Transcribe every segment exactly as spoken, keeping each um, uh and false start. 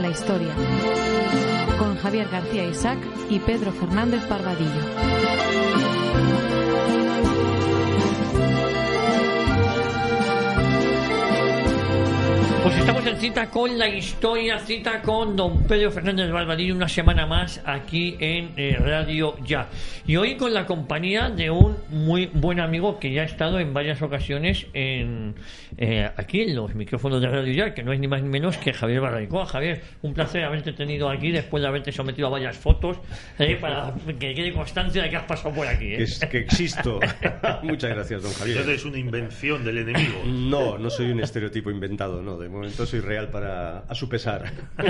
la historia, con Javier García Isaac y Pedro Fernández Barbadillo. Pues estamos en cita con la historia, cita con don Pedro Fernández Barbadillo, una semana más aquí en eh, Radio Ya. Y hoy con la compañía de un muy buen amigo que ya ha estado en varias ocasiones en eh, aquí en los micrófonos de Radio Ya, que no es ni más ni menos que Javier Barraicoa. Javier, un placer haberte tenido aquí después de haberte sometido a varias fotos eh, para que quede constancia de que has pasado por aquí. ¿eh? Es que existo. Muchas gracias, don Javier. ¿Eres una invención del enemigo? No, no soy un estereotipo inventado, no. De momento soy real para a su pesar.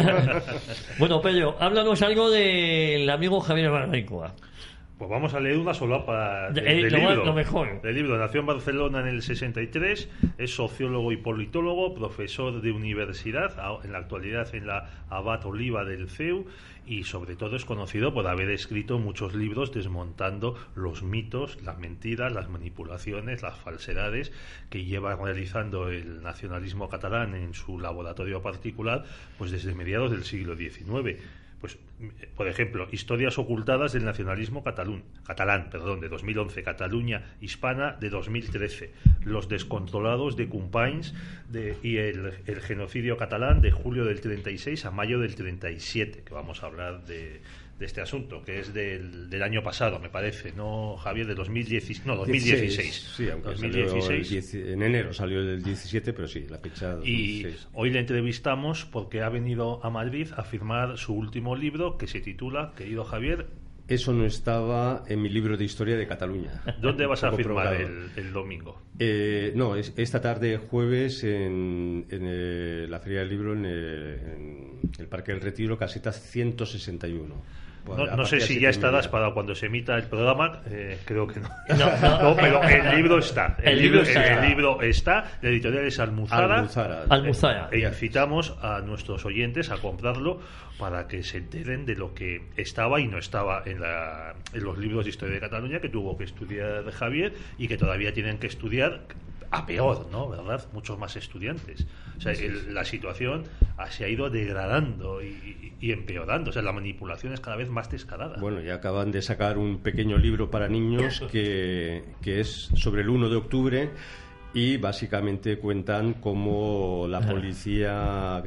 Bueno, Pedro, háblanos algo del amigo Javier Barraicoa. Pues vamos a leer una solapa de, de, del lo, libro. Lo mejor. Del libro. Nació en Barcelona en el sesenta y tres, es sociólogo y politólogo, profesor de universidad, en la actualidad en la Abad Oliva del C E U, y sobre todo es conocido por haber escrito muchos libros desmontando los mitos, las mentiras, las manipulaciones, las falsedades que lleva realizando el nacionalismo catalán en su laboratorio particular pues desde mediados del siglo diecinueve. Pues, por ejemplo, Historias ocultadas del nacionalismo catalún, catalán, perdón, de dos mil once, Cataluña hispana de dos mil trece, Los descontrolados de Companys de, y el, el genocidio catalán de julio del treinta y seis a mayo del treinta y siete, que vamos a hablar de, de este asunto, que es del, del año pasado, me parece, ¿no, Javier? De dos mil dieciséis, no, dos mil dieciséis. Sí, aunque dos mil dieciséis. diez, en enero salió el diecisiete, pero sí, la fecha dos mil dieciséis. Y hoy le entrevistamos porque ha venido a Madrid a firmar su último libro, que se titula, querido Javier... Eso no estaba en mi libro de historia de Cataluña. ¿Dónde vas a firmar el, el domingo? Eh, no, es, esta tarde jueves en, en el, la Feria del Libro en el, en el Parque del Retiro, caseta ciento sesenta y uno. No, no sé si ya estarás para cuando se emita el programa, eh, creo que no. No, no. No, pero el libro está. El, el, libro, libro, está. el libro está. La editorial es Almuzara. Almuzara. Almuzara. E incitamos a nuestros oyentes a comprarlo para que se enteren de lo que estaba y no estaba en, la, en los libros de historia de Cataluña que tuvo que estudiar Javier y que todavía tienen que estudiar a peor, ¿no? ¿Verdad? Muchos más estudiantes. O sea, el, la situación se ha ido degradando y, y empeorando. O sea, la manipulación es cada vez más descarada. Bueno, ya acaban de sacar un pequeño libro para niños que, que es sobre el uno de octubre y básicamente cuentan cómo la policía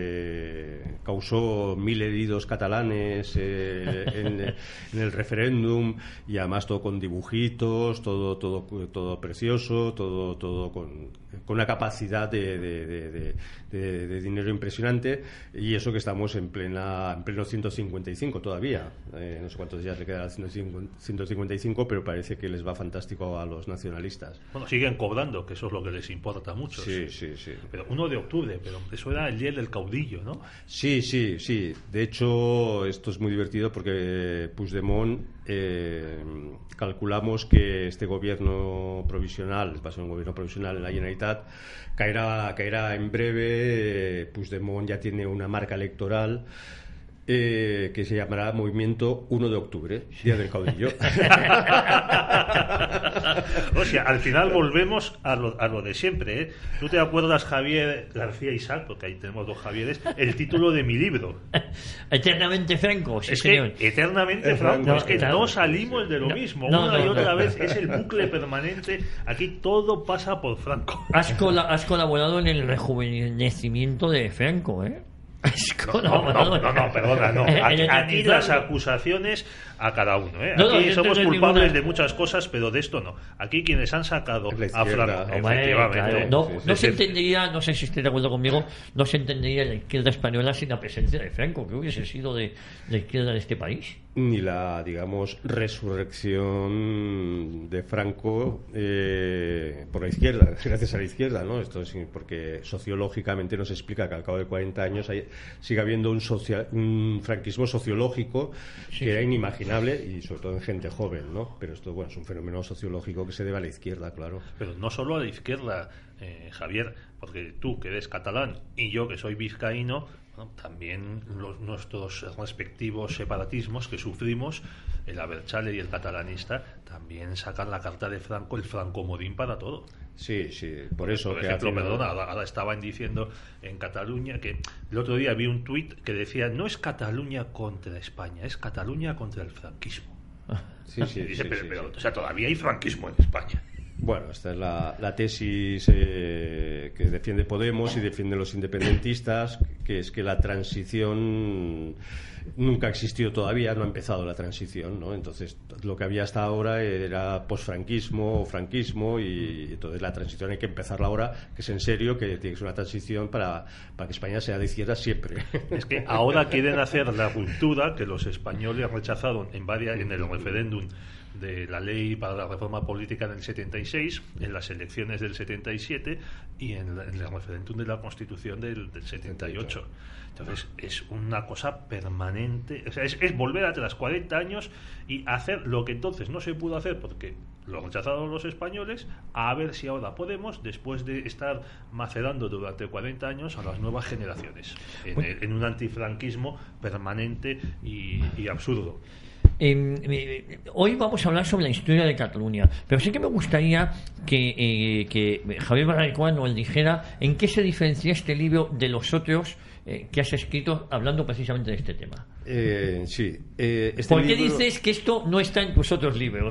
eh, causó mil heridos catalanes eh, en, en el referéndum, y además todo con dibujitos, todo todo todo precioso, todo todo con, con una capacidad de, de, de, de, de, de dinero impresionante, y eso que estamos en plena en pleno ciento cincuenta y cinco todavía. Eh, no sé cuántos días le quedan al ciento cincuenta y cinco, pero parece que les va fantástico a los nacionalistas. Bueno, siguen cobrando, que eso es lo que les importa mucho. Sí, sí, sí. Pero uno de octubre, pero eso era el día del caudillo, ¿no? Sí, sí, sí. De hecho, esto es muy divertido porque Puigdemont, eh, calculamos que este gobierno provisional, va a ser un gobierno provisional en la Generalitat, caerá, caerá en breve. eh, Puigdemont ya tiene una marca electoral Eh, que se llamará Movimiento uno de octubre, Día del Caudillo. O sea, al final volvemos a lo, a lo de siempre, ¿eh? ¿Tú te acuerdas, Javier García Isaac, porque ahí tenemos dos Javieres, el título de mi libro? Eternamente Franco, sí, es señor. Que, eternamente Franco, no, es que claro, no salimos de lo no, mismo, no, una no, y otra no. vez, es el bucle permanente, aquí todo pasa por Franco. Has, cola, has colaborado en el rejuvenecimiento de Franco, ¿eh? No, no, no, no, no, perdona, no. Aquí, aquí las acusaciones a cada uno, ¿eh? Aquí no, no, somos culpables ninguna... de muchas cosas, pero de esto no. Aquí quienes han sacado a Franco, efectivamente. Claro, no, no se entendería, no sé si estáis de acuerdo conmigo, no se entendería la izquierda española sin la presencia de Franco, que hubiese sido de la izquierda de este país. Ni la, digamos, resurrección de Franco eh, por la izquierda, gracias a la izquierda, ¿no? Esto es porque sociológicamente nos explica que al cabo de cuarenta años hay, sigue habiendo un, social, un franquismo sociológico sí, que era inimaginable, y sobre todo en gente joven, ¿no? Pero esto, bueno, es un fenómeno sociológico que se debe a la izquierda, claro. Pero no solo a la izquierda, eh, Javier, porque tú que eres catalán y yo que soy vizcaíno, ¿no? También los, nuestros respectivos separatismos que sufrimos, el Abertzale y el catalanista, también sacan la carta de Franco, el francomodín para todo. Sí, sí, por eso. Por que ejemplo, hace... perdona, ahora estaban diciendo en Cataluña que el otro día vi un tuit que decía: no es Cataluña contra España, es Cataluña contra el franquismo. Sí, sí, Y dice, sí, pero, sí, pero, sí. o sea, todavía hay franquismo en España. Bueno, esta es la, la tesis eh, que defiende Podemos y defienden los independentistas, que es que la transición nunca existió todavía, no ha empezado la transición, ¿no? Entonces, lo que había hasta ahora era posfranquismo o franquismo, y entonces la transición hay que empezarla ahora, que es en serio, que tiene que ser una transición para, para que España sea de izquierda siempre. Es que ahora quieren hacer la ruptura que los españoles rechazaron en varias en el referéndum de la ley para la reforma política en el setenta y seis, en las elecciones del setenta y siete y en, la, en el referéndum de la Constitución del, del setenta y ocho. Entonces es una cosa permanente, o sea, es, es volver atrás cuarenta años y hacer lo que entonces no se pudo hacer porque lo rechazaron los españoles, a ver si ahora podemos, después de estar macerando durante cuarenta años a las nuevas generaciones en, en un antifranquismo permanente y, y absurdo. Eh, eh, hoy vamos a hablar sobre la historia de Cataluña, pero sí que me gustaría que, eh, que Javier Barraycoa nos dijera en qué se diferencia este libro de los otros eh, que has escrito hablando precisamente de este tema. Eh, sí. Eh, este ¿Por qué libro... dices que esto no está en tus otros libros?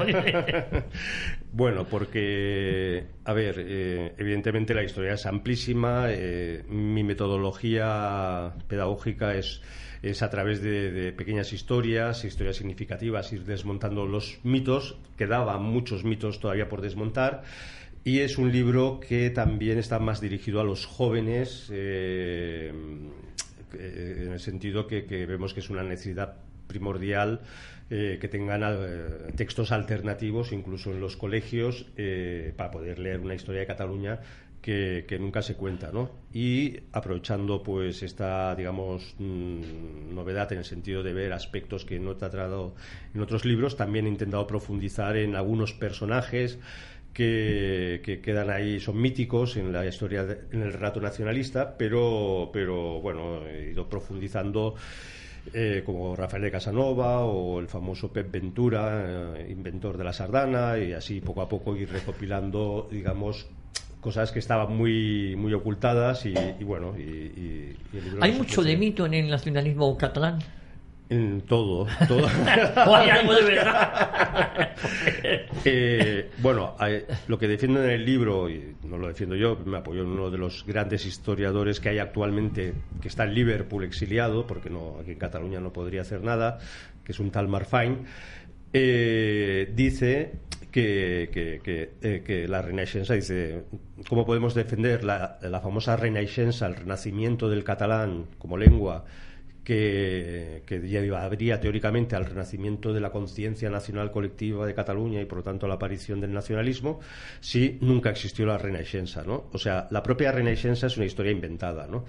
Bueno, porque, a ver, eh, evidentemente la historia es amplísima, eh, mi metodología pedagógica es... es a través de, de pequeñas historias, historias significativas, ir desmontando los mitos. Quedaban muchos mitos todavía por desmontar, y es un libro que también está más dirigido a los jóvenes, eh, en el sentido que, que vemos que es una necesidad primordial eh, que tengan eh, textos alternativos incluso en los colegios eh, para poder leer una historia de Cataluña Que, que nunca se cuenta, ¿no? Y aprovechando pues esta, digamos, mmm, novedad en el sentido de ver aspectos que no he tratado en otros libros, también he intentado profundizar en algunos personajes que, que quedan ahí, son míticos en la historia, de, en el relato nacionalista, pero, pero bueno, he ido profundizando Eh, como Rafael de Casanova o el famoso Pep Ventura, eh, inventor de la sardana, y así poco a poco ir recopilando, digamos, cosas que estaban muy muy ocultadas y, y bueno y, y, y el libro ¿Hay nos mucho ofrece... de mito en el nacionalismo catalán? En todo, todo. ¿O hay algo de verdad? eh, bueno, hay, lo que defiendo en el libro, y no lo defiendo yo, me apoyo en uno de los grandes historiadores que hay actualmente, que está en Liverpool exiliado, porque no, aquí en Cataluña no podría hacer nada, que es un tal Marfany. Eh, dice que, que, que, eh, que la Renaixença, dice, ¿cómo podemos defender la, la famosa Renaixença, el renacimiento del catalán como lengua, que, que llevaría teóricamente al renacimiento de la conciencia nacional colectiva de Cataluña y por lo tanto a la aparición del nacionalismo, si nunca existió la Renaixença, ¿no? O sea, la propia Renaixença es una historia inventada, ¿no?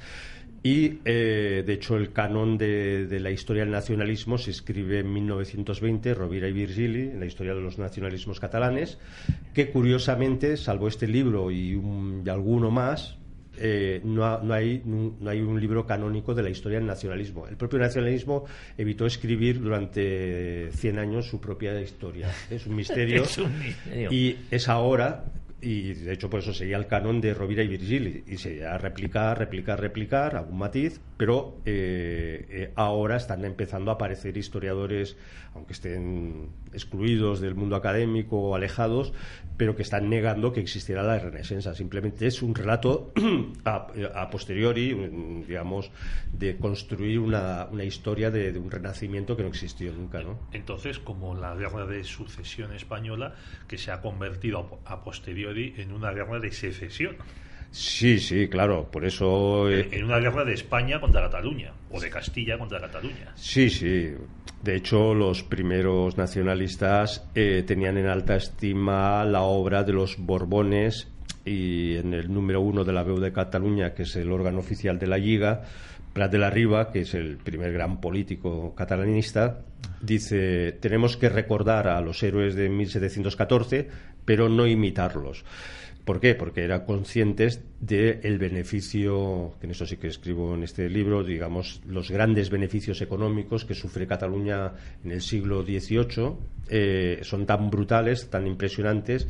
Y eh, de hecho el canon de, de la historia del nacionalismo se escribe en mil novecientos veinte, Rovira y Virgili, en la historia de los nacionalismos catalanes, que curiosamente, salvo este libro y, un, y alguno más, Eh, no, ha, no, hay, no, no hay un libro canónico de la historia del nacionalismo. El propio nacionalismo evitó escribir durante cien años su propia historia. Es un misterio. Es un misterio. Y es ahora, y de hecho por eso seguía el canon de Rovira y Virgili, y seguía replicar, replicar, replicar, algún matiz, pero eh, eh, ahora están empezando a aparecer historiadores, aunque estén excluidos del mundo académico o alejados, pero que están negando que existiera la Renaixença. Simplemente es un relato a, a posteriori, digamos, de construir una, una historia de, de un renacimiento que no existió nunca, ¿no? Entonces, como la guerra de sucesión española, que se ha convertido a posteriori en una guerra de secesión. Sí, sí, claro, por eso... Eh... En una guerra de España contra Cataluña, o de Castilla contra Cataluña. Sí, sí. De hecho, los primeros nacionalistas eh, tenían en alta estima la obra de los Borbones, y en el número uno de la Veu de Cataluña, que es el órgano oficial de la Lliga, Prat de la Riba, que es el primer gran político catalanista, dice: tenemos que recordar a los héroes de mil setecientos catorce, pero no imitarlos. ¿Por qué? Porque eran conscientes del beneficio, que en eso sí que escribo en este libro, digamos, los grandes beneficios económicos que sufre Cataluña en el siglo dieciocho, eh, son tan brutales, tan impresionantes,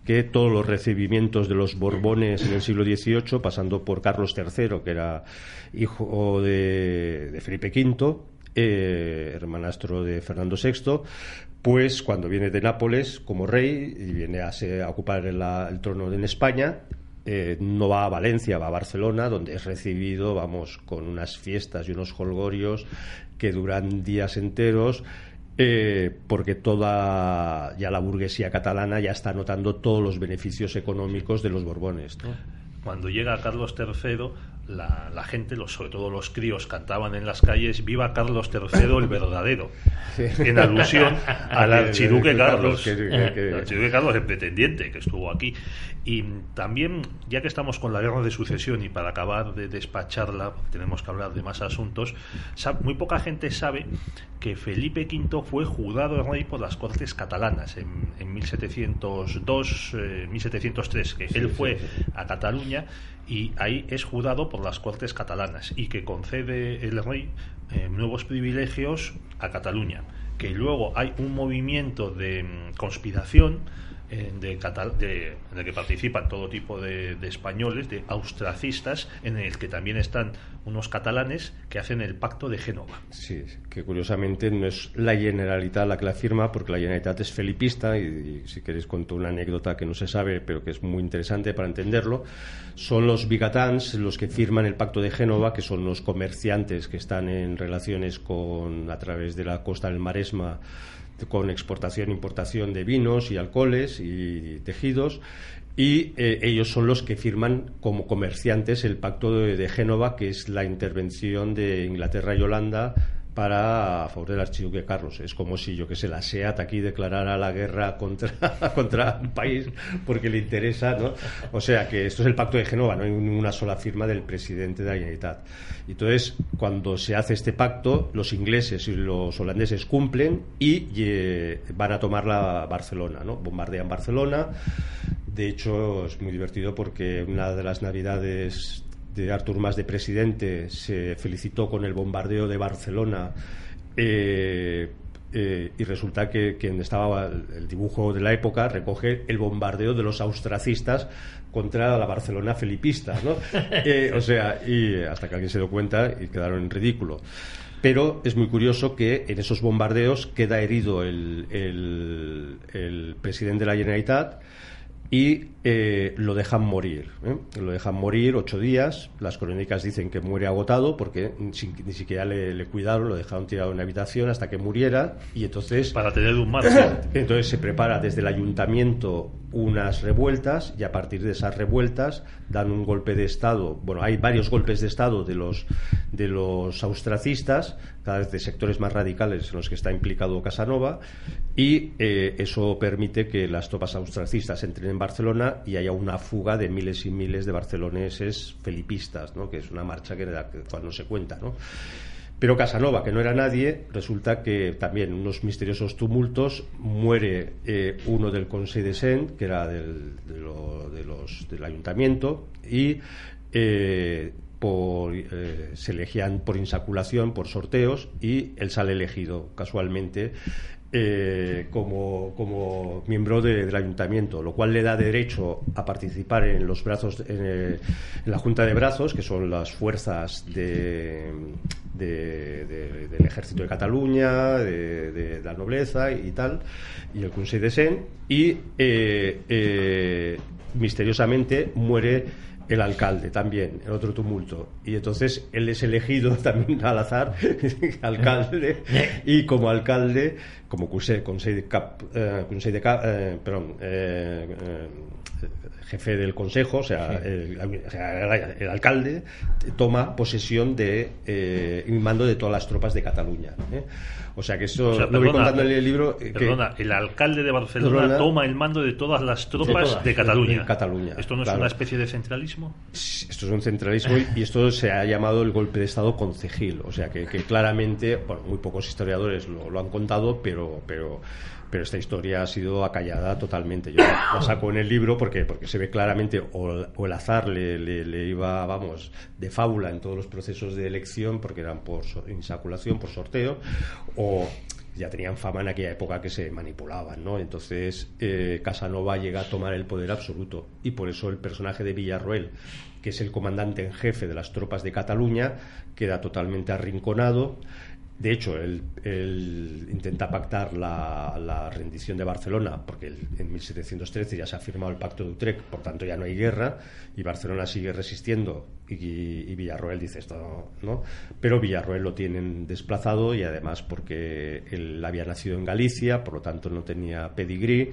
que todos los recibimientos de los Borbones en el siglo dieciocho, pasando por Carlos tercero, que era hijo de, de Felipe quinto, eh, hermanastro de Fernando sexto, pues cuando viene de Nápoles como rey y viene a, se, a ocupar el, el trono en España, eh, no va a Valencia, va a Barcelona, donde es recibido, vamos, con unas fiestas y unos jolgorios que duran días enteros, eh, porque toda ya la burguesía catalana ya está notando todos los beneficios económicos de los Borbones, ¿no? Cuando llega Carlos tercero, la, la gente, los, sobre todo los críos, cantaban en las calles "Viva Carlos tercero el verdadero", sí, en alusión al archiduque Carlos, que, que, que... el archiduque Carlos, el pretendiente, que estuvo aquí. Y también, ya que estamos con la guerra de sucesión, y para acabar de despacharla, tenemos que hablar de más asuntos, muy poca gente sabe que Felipe quinto fue jurado rey por las Cortes catalanas en, en mil setecientos dos, eh, mil setecientos tres, que sí, él fue sí, sí. a Cataluña, y ahí es jurado por las Cortes catalanas, y que concede el rey eh, nuevos privilegios a Cataluña, que luego hay un movimiento de mm, conspiración De, Catal de, de que participan todo tipo de, de españoles, de austracistas, en el que también están unos catalanes que hacen el Pacto de Génova. Sí, que curiosamente no es la Generalitat la que la firma, porque la Generalitat es felipista, y, y si queréis cuento una anécdota que no se sabe, pero que es muy interesante para entenderlo. Son los vigatans los que firman el Pacto de Génova, que son los comerciantes que están en relaciones con, a través de la costa del Maresma, con exportación e importación de vinos y alcoholes y tejidos, y eh, ellos son los que firman como comerciantes el Pacto de, de Génova, que es la intervención de Inglaterra y Holanda para a favor del archiduque Carlos. Es como si, yo que sé, la SEAT aquí declarara la guerra contra, contra un país porque le interesa, ¿no? O sea, que esto es el Pacto de Génova, no hay una sola firma del presidente de la Generalitat. Entonces, cuando se hace este pacto, los ingleses y los holandeses cumplen y eh, van a tomar la Barcelona, ¿no? Bombardean Barcelona. De hecho, es muy divertido porque una de las navidades de Artur Mas de presidente se felicitó con el bombardeo de Barcelona, eh, eh, y resulta que quien estaba, el dibujo de la época recoge el bombardeo de los austracistas contra la Barcelona felipista, ¿no? eh, o sea, y hasta que alguien se dio cuenta y quedaron en ridículo. Pero es muy curioso que en esos bombardeos queda herido el, el, el presidente de la Generalitat y eh, lo dejan morir, ¿eh? Lo dejan morir ocho días. Las crónicas dicen que muere agotado porque sin, ni siquiera le, le cuidaron, lo dejaron tirado en una habitación hasta que muriera, y entonces para tener un margen. Entonces se prepara desde el ayuntamiento unas revueltas, y a partir de esas revueltas dan un golpe de estado. Bueno, hay varios golpes de estado de los de los austracistas, cada vez de sectores más radicales en los que está implicado Casanova, y eh, eso permite que las tropas austracistas entren en Barcelona y haya una fuga de miles y miles de barceloneses felipistas, ¿no? Que es una marcha que cuando se cuenta, ¿no? Pero Casanova, que no era nadie, resulta que también en unos misteriosos tumultos muere eh, uno del Conseil de Cent, que era del, de lo, de los, del ayuntamiento, y eh, por, eh, se elegían por insaculación, por sorteos, y él sale elegido casualmente Eh, como, como miembro de, del ayuntamiento, lo cual le da derecho a participar en los brazos, en, eh, en la Junta de Brazos, que son las fuerzas de, de, de, del ejército de Cataluña, de, de, de la nobleza y tal, y el Conseil de Cent, y eh, eh, misteriosamente muere el alcalde también, en otro tumulto, y entonces él es elegido también al azar alcalde, y como alcalde, como conseil, conseil de cap, eh, conseil de cap, eh, perdón, eh, eh, jefe del consejo, o sea, sí. el, o sea, el, el alcalde toma posesión de eh, y mando de todas las tropas de Cataluña, ¿eh? O sea que eso, o sea, lo voy contando en el libro. Eh, perdona, que, el alcalde de Barcelona perdona, toma el mando de todas las tropas de, todas, de Cataluña. De Cataluña. ¿Esto no es claro. una especie de centralismo? Esto es un centralismo, y esto se ha llamado el golpe de Estado concejil. O sea que, que claramente, bueno, muy pocos historiadores lo, lo han contado, pero, pero, pero esta historia ha sido acallada totalmente. Yo la saco en el libro porque, porque se ve claramente, o, o el azar le, le, le iba, vamos, de fábula en todos los procesos de elección, porque eran por insaculación, por sorteo, o ya tenían fama en aquella época que se manipulaban, ¿no? Entonces eh, Casanova llega a tomar el poder absoluto, y por eso el personaje de Villarroel, que es el comandante en jefe de las tropas de Cataluña, queda totalmente arrinconado. De hecho, él, él intenta pactar la, la rendición de Barcelona, porque él, en mil setecientos trece ya se ha firmado el Pacto de Utrecht, por tanto ya no hay guerra, y Barcelona sigue resistiendo, y, y Villarroel dice esto, ¿no? Pero Villarroel lo tienen desplazado, y además porque él había nacido en Galicia, por lo tanto no tenía pedigrí,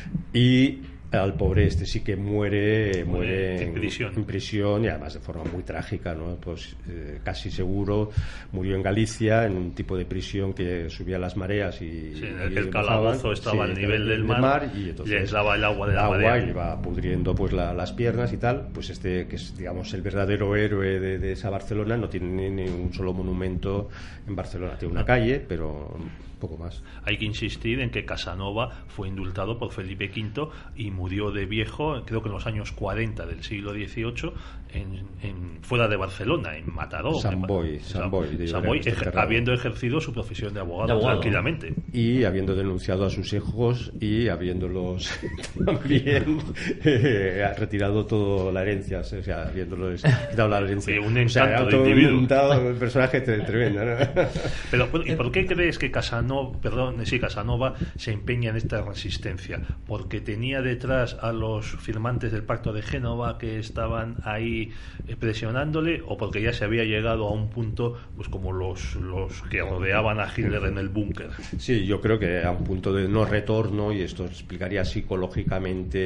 y al pobre este sí que muere muere en, en, prisión. en prisión, y además de forma muy trágica, ¿no? Pues eh, casi seguro murió en Galicia, en un tipo de prisión que subía las mareas y, sí, y el calabozo estaba sí, al nivel del mar, mar y entonces les daba el agua de la agua marea y iba pudriendo pues la, las piernas y tal. Pues este, que es digamos el verdadero héroe de, de esa Barcelona, no tiene ni un solo monumento en Barcelona, tiene una no. calle, pero poco más. Hay que insistir en que Casanova fue indultado por Felipe quinto y murió de viejo, creo que en los años cuarenta del siglo dieciocho, en, en fuera de Barcelona, en Mataró. San Boy, San Boy, San Boy ej- habiendo ejercido su profesión de abogado, de abogado tranquilamente. Y habiendo denunciado a sus hijos y habiéndolos también eh, retirado toda la herencia, o sea, habiéndoles quitado la herencia. Sí, un encanto o sea, de individuo. Un, un personaje tremendo, ¿no? Pero, ¿y por qué crees que Casanova, perdón, sí, Casanova se empeña en esta resistencia? ¿Porque tenía detrás a los firmantes del Pacto de Génova que estaban ahí presionándole, o porque ya se había llegado a un punto pues como los, los que rodeaban a Hitler en el búnker? Sí, yo creo que a un punto de no retorno, y esto explicaría psicológicamente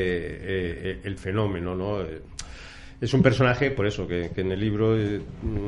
eh, el fenómeno, ¿no? Es un personaje, por eso, que, que en el libro eh,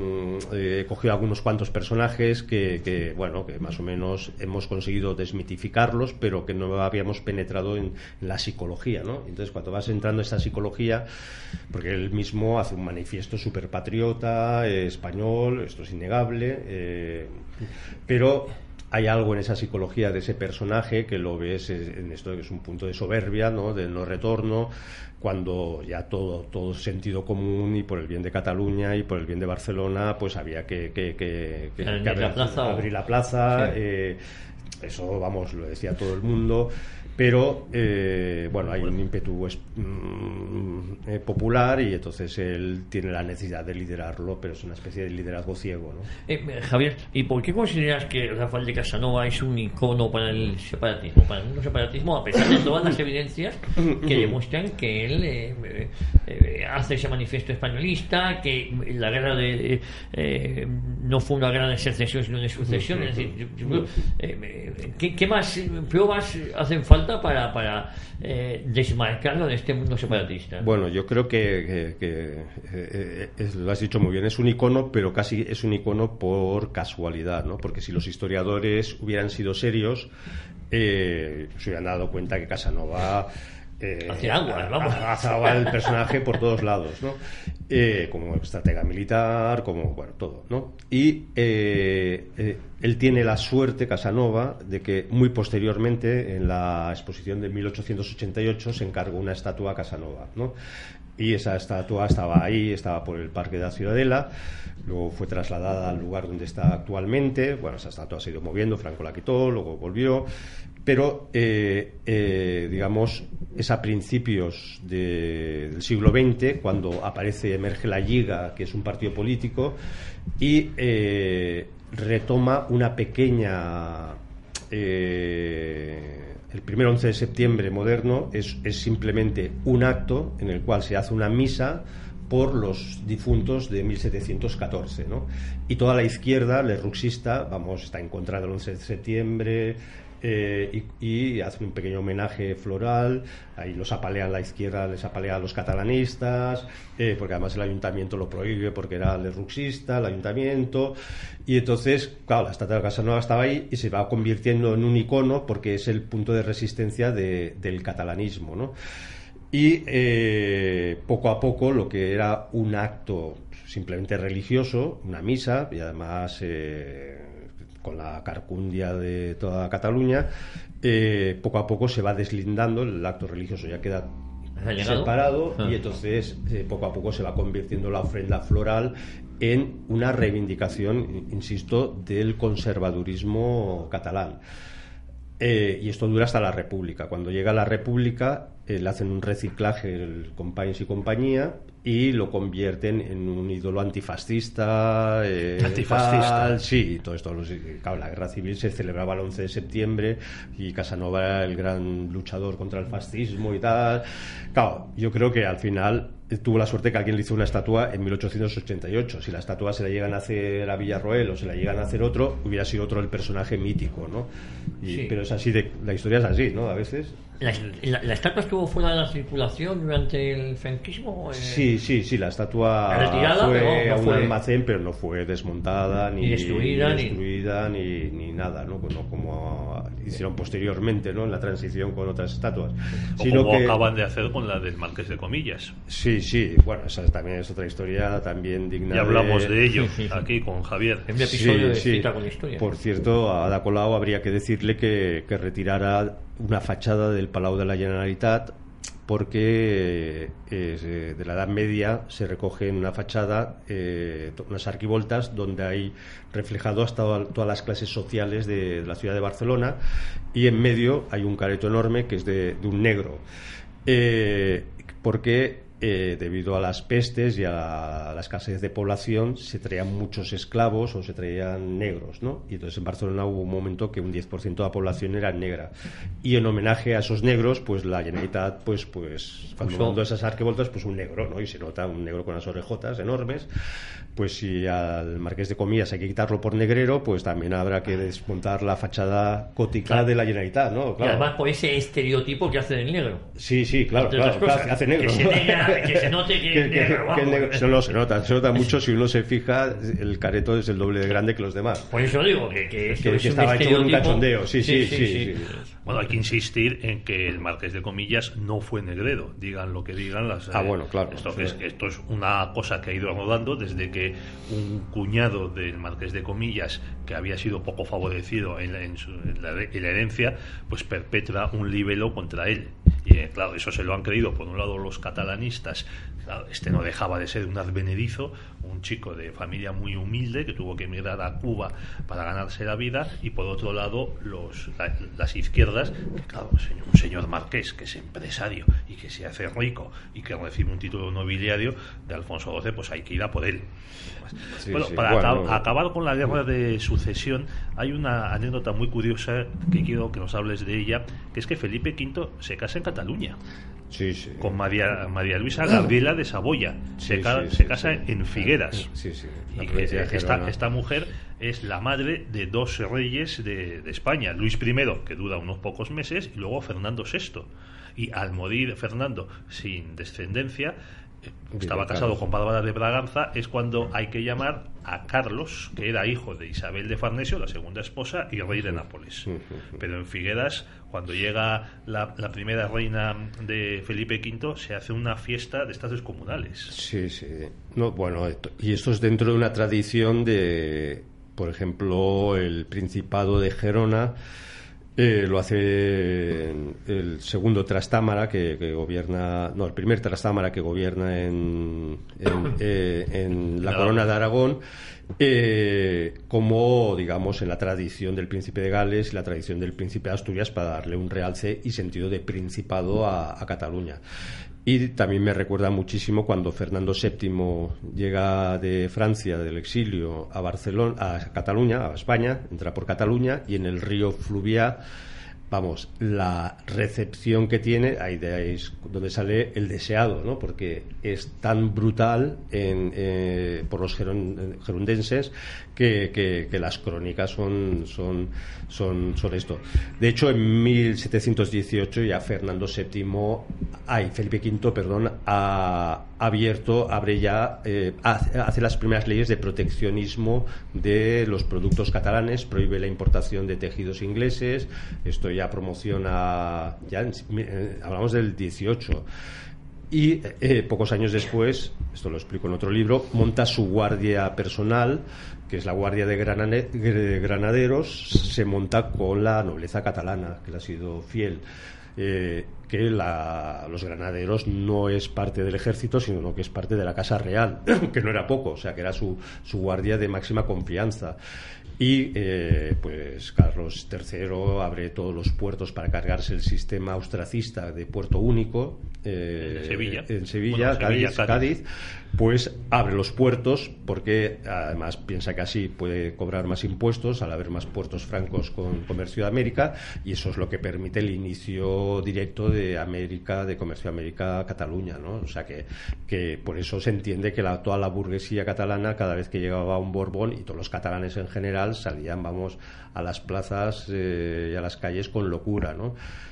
he cogido algunos cuantos personajes que, que, bueno, que más o menos hemos conseguido desmitificarlos, pero que no habíamos penetrado en, en la psicología, ¿no? Entonces, cuando vas entrando en esta psicología, porque él mismo hace un manifiesto súper patriota, eh, español, esto es innegable, eh, pero hay algo en esa psicología de ese personaje que lo ves en esto, que es un punto de soberbia, ¿no? De no retorno, cuando ya todo todo sentido común, y por el bien de Cataluña y por el bien de Barcelona, pues había que, que, que, que, que abrir, la plaza, abrir la plaza. Sí. Eh, eso, vamos, lo decía todo el mundo. Pero, eh, bueno, hay un ímpetu es, mm, eh, popular, y entonces él tiene la necesidad de liderarlo, pero es una especie de liderazgo ciego, ¿no? Eh, Javier, ¿y por qué consideras que Rafael de Casanova es un icono para el separatismo? Para el separatismo, a pesar de todas las evidencias que demuestran que él eh, eh, hace ese manifiesto españolista, que la guerra de eh, no fue una guerra de secesión, sino de sucesión. Es decir, eh, ¿qué, ¿qué más pruebas hacen falta para, para eh, desmarcarlo de este mundo separatista? Bueno, yo creo que, que, que eh, es, lo has dicho muy bien, es un icono, pero casi es un icono por casualidad, ¿no? Porque si los historiadores hubieran sido serios, eh, se hubieran dado cuenta que Casanova Eh, hacia agua, vamos. Azaba el personaje por todos lados, ¿no? Eh, como estratega militar, como, bueno, todo, ¿no? Y eh, eh, él tiene la suerte, Casanova, de que muy posteriormente, en la exposición de mil ochocientos ochenta y ocho, se encargó una estatua a Casanova, ¿no? Y esa estatua estaba ahí, estaba por el Parque de la Ciudadela, luego fue trasladada al lugar donde está actualmente. Bueno, esa estatua se ha ido moviendo, Franco la quitó, luego volvió, pero eh, eh, digamos, es a principios de, del siglo veinte cuando aparece, emerge la Lliga, que es un partido político, y eh, retoma una pequeña... Eh, el primer once de septiembre moderno es, es simplemente un acto en el cual se hace una misa por los difuntos de mil setecientos catorce, ¿no? Y toda la izquierda, la ruxista, vamos, está en contra del once de septiembre, eh, y, y hace un pequeño homenaje floral. Ahí los apalean, la izquierda les apalea a los catalanistas, eh, porque además el ayuntamiento lo prohíbe porque era el ruxista, el ayuntamiento. Y entonces, claro, la estatua de Casanova estaba ahí y se va convirtiendo en un icono porque es el punto de resistencia de, del catalanismo, ¿no? Y eh, poco a poco lo que era un acto simplemente religioso, una misa, y además eh, con la carcundia de toda Cataluña, eh, poco a poco se va deslindando, el acto religioso ya queda separado, ah. y entonces eh, poco a poco se va convirtiendo la ofrenda floral en una reivindicación, insisto, del conservadurismo catalán. Eh, y esto dura hasta la República. Cuando llega la República, eh, le hacen un reciclaje el Companys y compañía y lo convierten en un ídolo antifascista. Eh, Antifascista. Tal, sí, todo esto. Los, claro, la guerra civil se celebraba el once de septiembre y Casanova era el gran luchador contra el fascismo y tal. Claro, yo creo que al final tuvo la suerte que alguien le hizo una estatua en mil ochocientos ochenta y ocho. Si la estatua se la llegan a hacer a Villarroel o se la llegan a hacer otro, hubiera sido otro el personaje mítico, ¿no? Y, Sí. Pero es así, de, la historia es así, ¿no? A veces. ¿La, la, la estatua estuvo fuera de la circulación durante el franquismo? Eh, Sí, sí, sí, la estatua retirada, fue pero no a un fue- almacén, pero no fue desmontada, ni, Ni destruida, ni, ni- destruida, ni, ni nada, ¿no? No como hicieron posteriormente, ¿no? En la transición con otras estatuas. O Sino como que, acaban de hacer con la del Marqués de Comillas. Sí, sí, bueno, esa también es otra historia también digna Ya hablamos de ello Sí, sí, sí. aquí con Javier. En un episodio de Sí, sí. Cita con la Historia. Por cierto, a Ada Colau habría que decirle que, que retirara una fachada del Palau de la Generalitat, porque eh, de la Edad Media se recoge en una fachada eh, unas arquivoltas donde hay reflejado hasta todas las clases sociales de, de la ciudad de Barcelona, y en medio hay un careto enorme que es de, de un negro. Eh, porque eh, debido a las pestes y a la, a la escasez de población se traían muchos esclavos o se traían negros, ¿no? Y entonces en Barcelona hubo un momento que un diez por ciento de la población era negra, y en homenaje a esos negros pues la Generalitat pues pues cuando Puso- mandó esas arquivoltas pues un negro, ¿no? Y se nota un negro con las orejotas enormes. Pues si al Marqués de Comillas hay que quitarlo por negrero, pues también habrá que desmontar la fachada gótica Claro. de la Generalitat, ¿no? Y Claro. además por ese estereotipo que hace del negro. Sí, sí, claro, Entre claro, otras cosas, claro, que hace negro. que se negra, que se note que es negro, que vamos. es negro. No, no, se nota, se nota mucho. Si uno se fija, el careto es el doble de grande que los demás. Por eso digo que, que, esto Que, es que un estaba hecho con un estereotipo. cachondeo. Sí, sí, sí. sí, sí. Bueno, hay que insistir en que el Marqués de Comillas no fue negrero, digan lo que digan las... Ah, eh, bueno, claro. Esto, Sí. es, esto es una cosa que ha ido rodando desde que un cuñado del Marqués de Comillas, que había sido poco favorecido en la, en su- en la- en la herencia, pues perpetra un libelo contra él. Y eh, claro, eso se lo han creído, por un lado, los catalanistas. Claro, este no dejaba de ser un advenedizo, un chico de familia muy humilde que tuvo que emigrar a Cuba para ganarse la vida, y por otro lado los, la- las izquierdas, que claro, un señor, un señor marqués que es empresario y que se hace rico y que recibe un título nobiliario de Alfonso doce, pues hay que ir a por él. Sí, bueno, sí, para bueno. aca- acabar con la guerra de sucesión, hay una anécdota muy curiosa que quiero que nos hables de ella, que es que Felipe quinto se casa en Cataluña Sí, sí. con María, María Luisa Gabriela de Saboya. Se, Sí, ca- sí, se sí, casa sí. en Figueras. Sí, sí. La Y que provincia de esta, Gerona. esta mujer es la madre de dos reyes de, de España, Luis primero, que dura unos pocos meses, y luego Fernando sexto. Y al morir Fernando sin descendencia, eh, estaba Carlos. casado con Bárbara de Braganza, es cuando hay que llamar a Carlos, que era hijo de Isabel de Farnesio, la segunda esposa, y rey de Nápoles. Pero en Figueras, cuando llega la, la primera reina de Felipe quinto, se hace una fiesta de estas descomunales. Sí, sí. No, bueno, esto- y esto es dentro de una tradición de, por ejemplo, el Principado de Gerona. Eh, lo hace el segundo Trastámara que, que gobierna, no, el primer Trastámara que gobierna en, en, eh, en la En Corona de Aragón, eh, como, digamos, en la tradición del Príncipe de Gales y la tradición del Príncipe de Asturias, para darle un realce y sentido de principado a, a Cataluña. Y también me recuerda muchísimo cuando Fernando séptimo llega de Francia, del exilio, a Barcelona, a Cataluña, a España, entra por Cataluña, y en el río Fluvià, vamos, la recepción que tiene, ahí de ahí es donde sale el deseado, ¿no? Porque es tan brutal en, eh, por los geron- gerundenses que, que, que las crónicas son, son, son, son esto. De hecho, en mil setecientos dieciocho ya Fernando séptimo, ay, Felipe quinto, perdón, ha abierto, abre ya, eh, hace, hace las primeras leyes de proteccionismo de los productos catalanes, prohíbe la importación de tejidos ingleses. Esto ya promociona, ya en- eh, hablamos del dieciocho. Y eh, pocos años después, esto lo explico en otro libro, monta su guardia personal, que es la Guardia de Granane- de Granaderos, se monta con la nobleza catalana, que le ha sido fiel. Eh, que la, los granaderos no es parte del ejército, sino que es parte de la Casa Real, que no era poco, o sea, que era su, su guardia de máxima confianza. Y eh, pues Carlos tercero abre todos los puertos para cargarse el sistema austracista de puerto único eh, en Sevilla, en Sevilla, bueno, Cádiz, Sevilla, Cádiz, pues abre los puertos porque además piensa que así puede cobrar más impuestos al haber más puertos francos con comercio de América, y eso es lo que permite el inicio directo de América, de comercio de América a Cataluña, ¿no? O sea que, que por eso se entiende que la, toda la burguesía catalana, cada vez que llegaba un Borbón, y todos los catalanes en general, salían, vamos, a las plazas eh, y a las calles con locura, ¿no?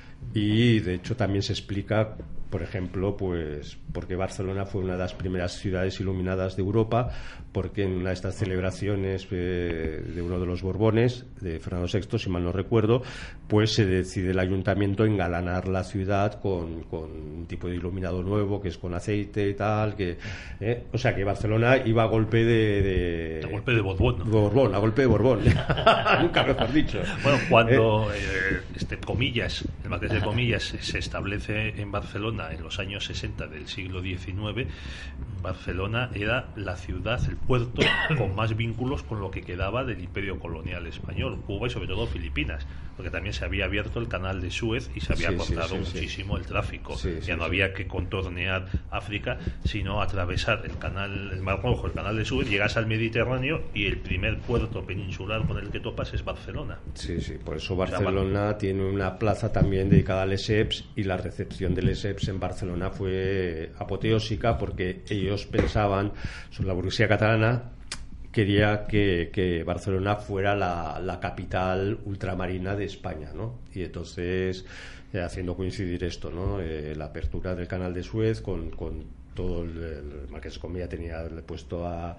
Y de hecho también se explica, por ejemplo, pues porque Barcelona fue una de las primeras ciudades iluminadas de Europa, porque en una de estas celebraciones eh, de uno de los Borbones, de Fernando sexto, si mal no recuerdo, pues se decide el ayuntamiento engalanar la ciudad con, con un tipo de iluminado nuevo, que es con aceite y tal, que eh, o sea que Barcelona iba a golpe de... de a golpe de Borbón, ¿no? Borbón, a golpe de Borbón. Nunca mejor dicho. Bueno, cuando, eh, eh, este, comillas, el Marqués de Comillas se establece en Barcelona en los años sesenta del siglo diecinueve, Barcelona era la ciudad, el puerto con más vínculos con lo que quedaba del imperio colonial español, Cuba y sobre todo Filipinas, porque también se había abierto el canal de Suez y se había sí, cortado sí, sí, muchísimo sí. el tráfico. Sí, ya sí, no sí. había que contornear África, sino atravesar el canal, el Mar Rojo, el canal de Suez, llegas al Mediterráneo y el primer puerto peninsular con el que topas es Barcelona. Sí, sí, por eso Barcelona tiene una plaza también dedicada al Lesseps, y la recepción del Lesseps en Barcelona fue apoteósica, porque ellos pensaban, sobre la burguesía catalana, quería que, que Barcelona fuera la, la capital ultramarina de España, ¿no? Y entonces, eh, haciendo coincidir esto, ¿no? Eh, la apertura del canal de Suez con, con todo el, el Marqués de Comilla tenía puesto a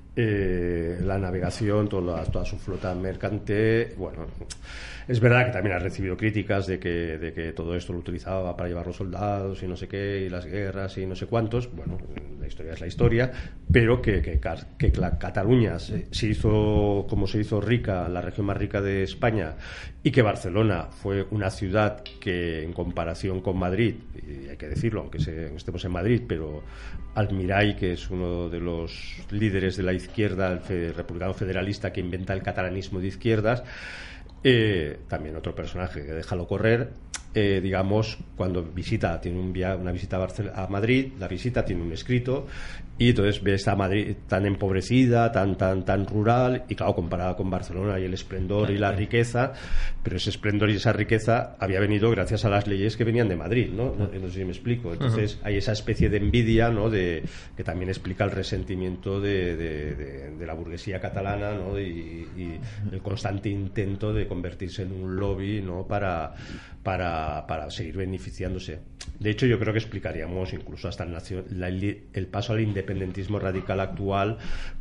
eh, la navegación, toda, toda su flota mercante. Bueno, es verdad que también ha recibido críticas de que, de que todo esto lo utilizaba para llevar los soldados y no sé qué, y las guerras y no sé cuántos. Bueno, la historia es la historia, pero que, que, que la Cataluña se, se hizo como se hizo rica, la región más rica de España, y que Barcelona fue una ciudad que, en comparación con Madrid, y hay que decirlo, aunque se, estemos en Madrid, pero Almirall, que es uno de los líderes de la izquierda, el fe, republicano federalista que inventa el catalanismo de izquierdas, eh, también otro personaje que déjalo correr, eh, digamos, cuando visita, tiene un via, una visita a, Barcel- a Madrid, la visita tiene un escrito, y entonces ve esta Madrid tan empobrecida, tan tan tan rural, y claro, comparada con Barcelona y el esplendor y la riqueza, pero ese esplendor y esa riqueza había venido gracias a las leyes que venían de Madrid, ¿no? No, no sé si me explico. Entonces hay esa especie de envidia, ¿no? De, que también explica el resentimiento de, de, de, de la burguesía catalana, ¿no? Y, y el constante intento de convertirse en un lobby, ¿no? Para, para, para seguir beneficiándose. De hecho, yo creo que explicaríamos incluso hasta el, nacion- la, el paso al independentismo radical actual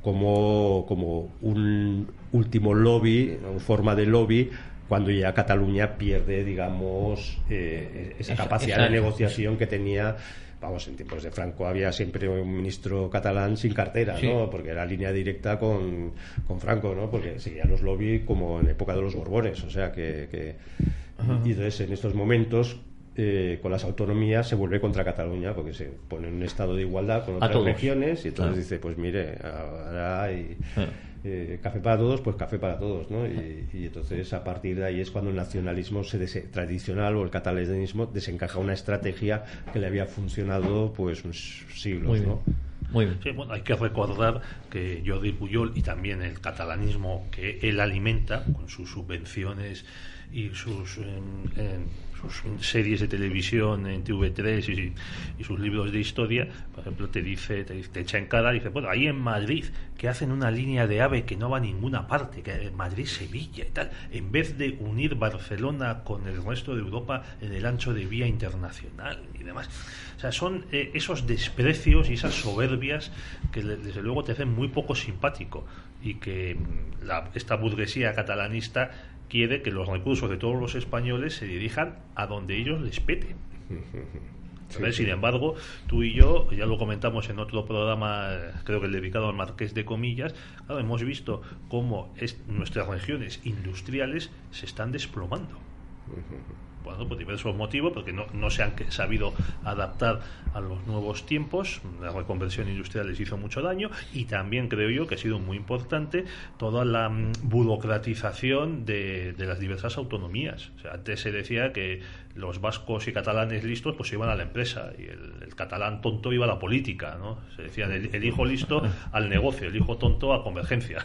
como, como un último lobby, una forma de lobby, cuando ya Cataluña pierde, digamos, eh, esa, esa capacidad esa, de negociación que tenía. Vamos, en tiempos de Franco había siempre un ministro catalán sin cartera, sí. ¿no? Porque era línea directa con, con Franco, ¿no? Porque seguían los lobbies como en época de los Borbones, o sea que... que y entonces en estos momentos, eh, con las autonomías, se vuelve contra Cataluña, porque se pone en un estado de igualdad con otras regiones, y entonces ah. dice, pues mire, ahora hay... Ah. Eh, café para todos, pues café para todos, ¿no? Y, y entonces a partir de ahí es cuando el nacionalismo se des- tradicional o el catalanismo desencaja una estrategia que le había funcionado pues unos siglos, Muy ¿no? Muy bien. Sí, bueno, hay que recordar que Jordi Pujol y también el catalanismo que él alimenta con sus subvenciones y sus en, en, sus series de televisión en T V tres y, y sus libros de historia, por ejemplo, te dice, te, te echa en cara, dice, bueno, ahí en Madrid, que hacen una línea de AVE que no va a ninguna parte, que Madrid-Sevilla y tal, en vez de unir Barcelona con el resto de Europa en el ancho de vía internacional y demás. O sea, son eh, esos desprecios y esas soberbias que desde luego te hacen muy poco simpático, y que la, esta burguesía catalanista quiere que los recursos de todos los españoles se dirijan a donde ellos les pete. Sí, sí. Sin embargo, tú y yo, ya lo comentamos en otro programa, creo que el dedicado al Marqués de Comillas, claro, hemos visto cómo es, nuestras regiones industriales se están desplomando. bueno, por diversos motivos, porque no, no se han sabido adaptar a los nuevos tiempos. La reconversión industrial les hizo mucho daño, y también creo yo que ha sido muy importante toda la um, burocratización de, de las diversas autonomías. O sea, antes se decía que los vascos y catalanes listos pues iban a la empresa, y el, el catalán tonto iba a la política, ¿no? Se decía el, el hijo listo al negocio, el hijo tonto a convergencia.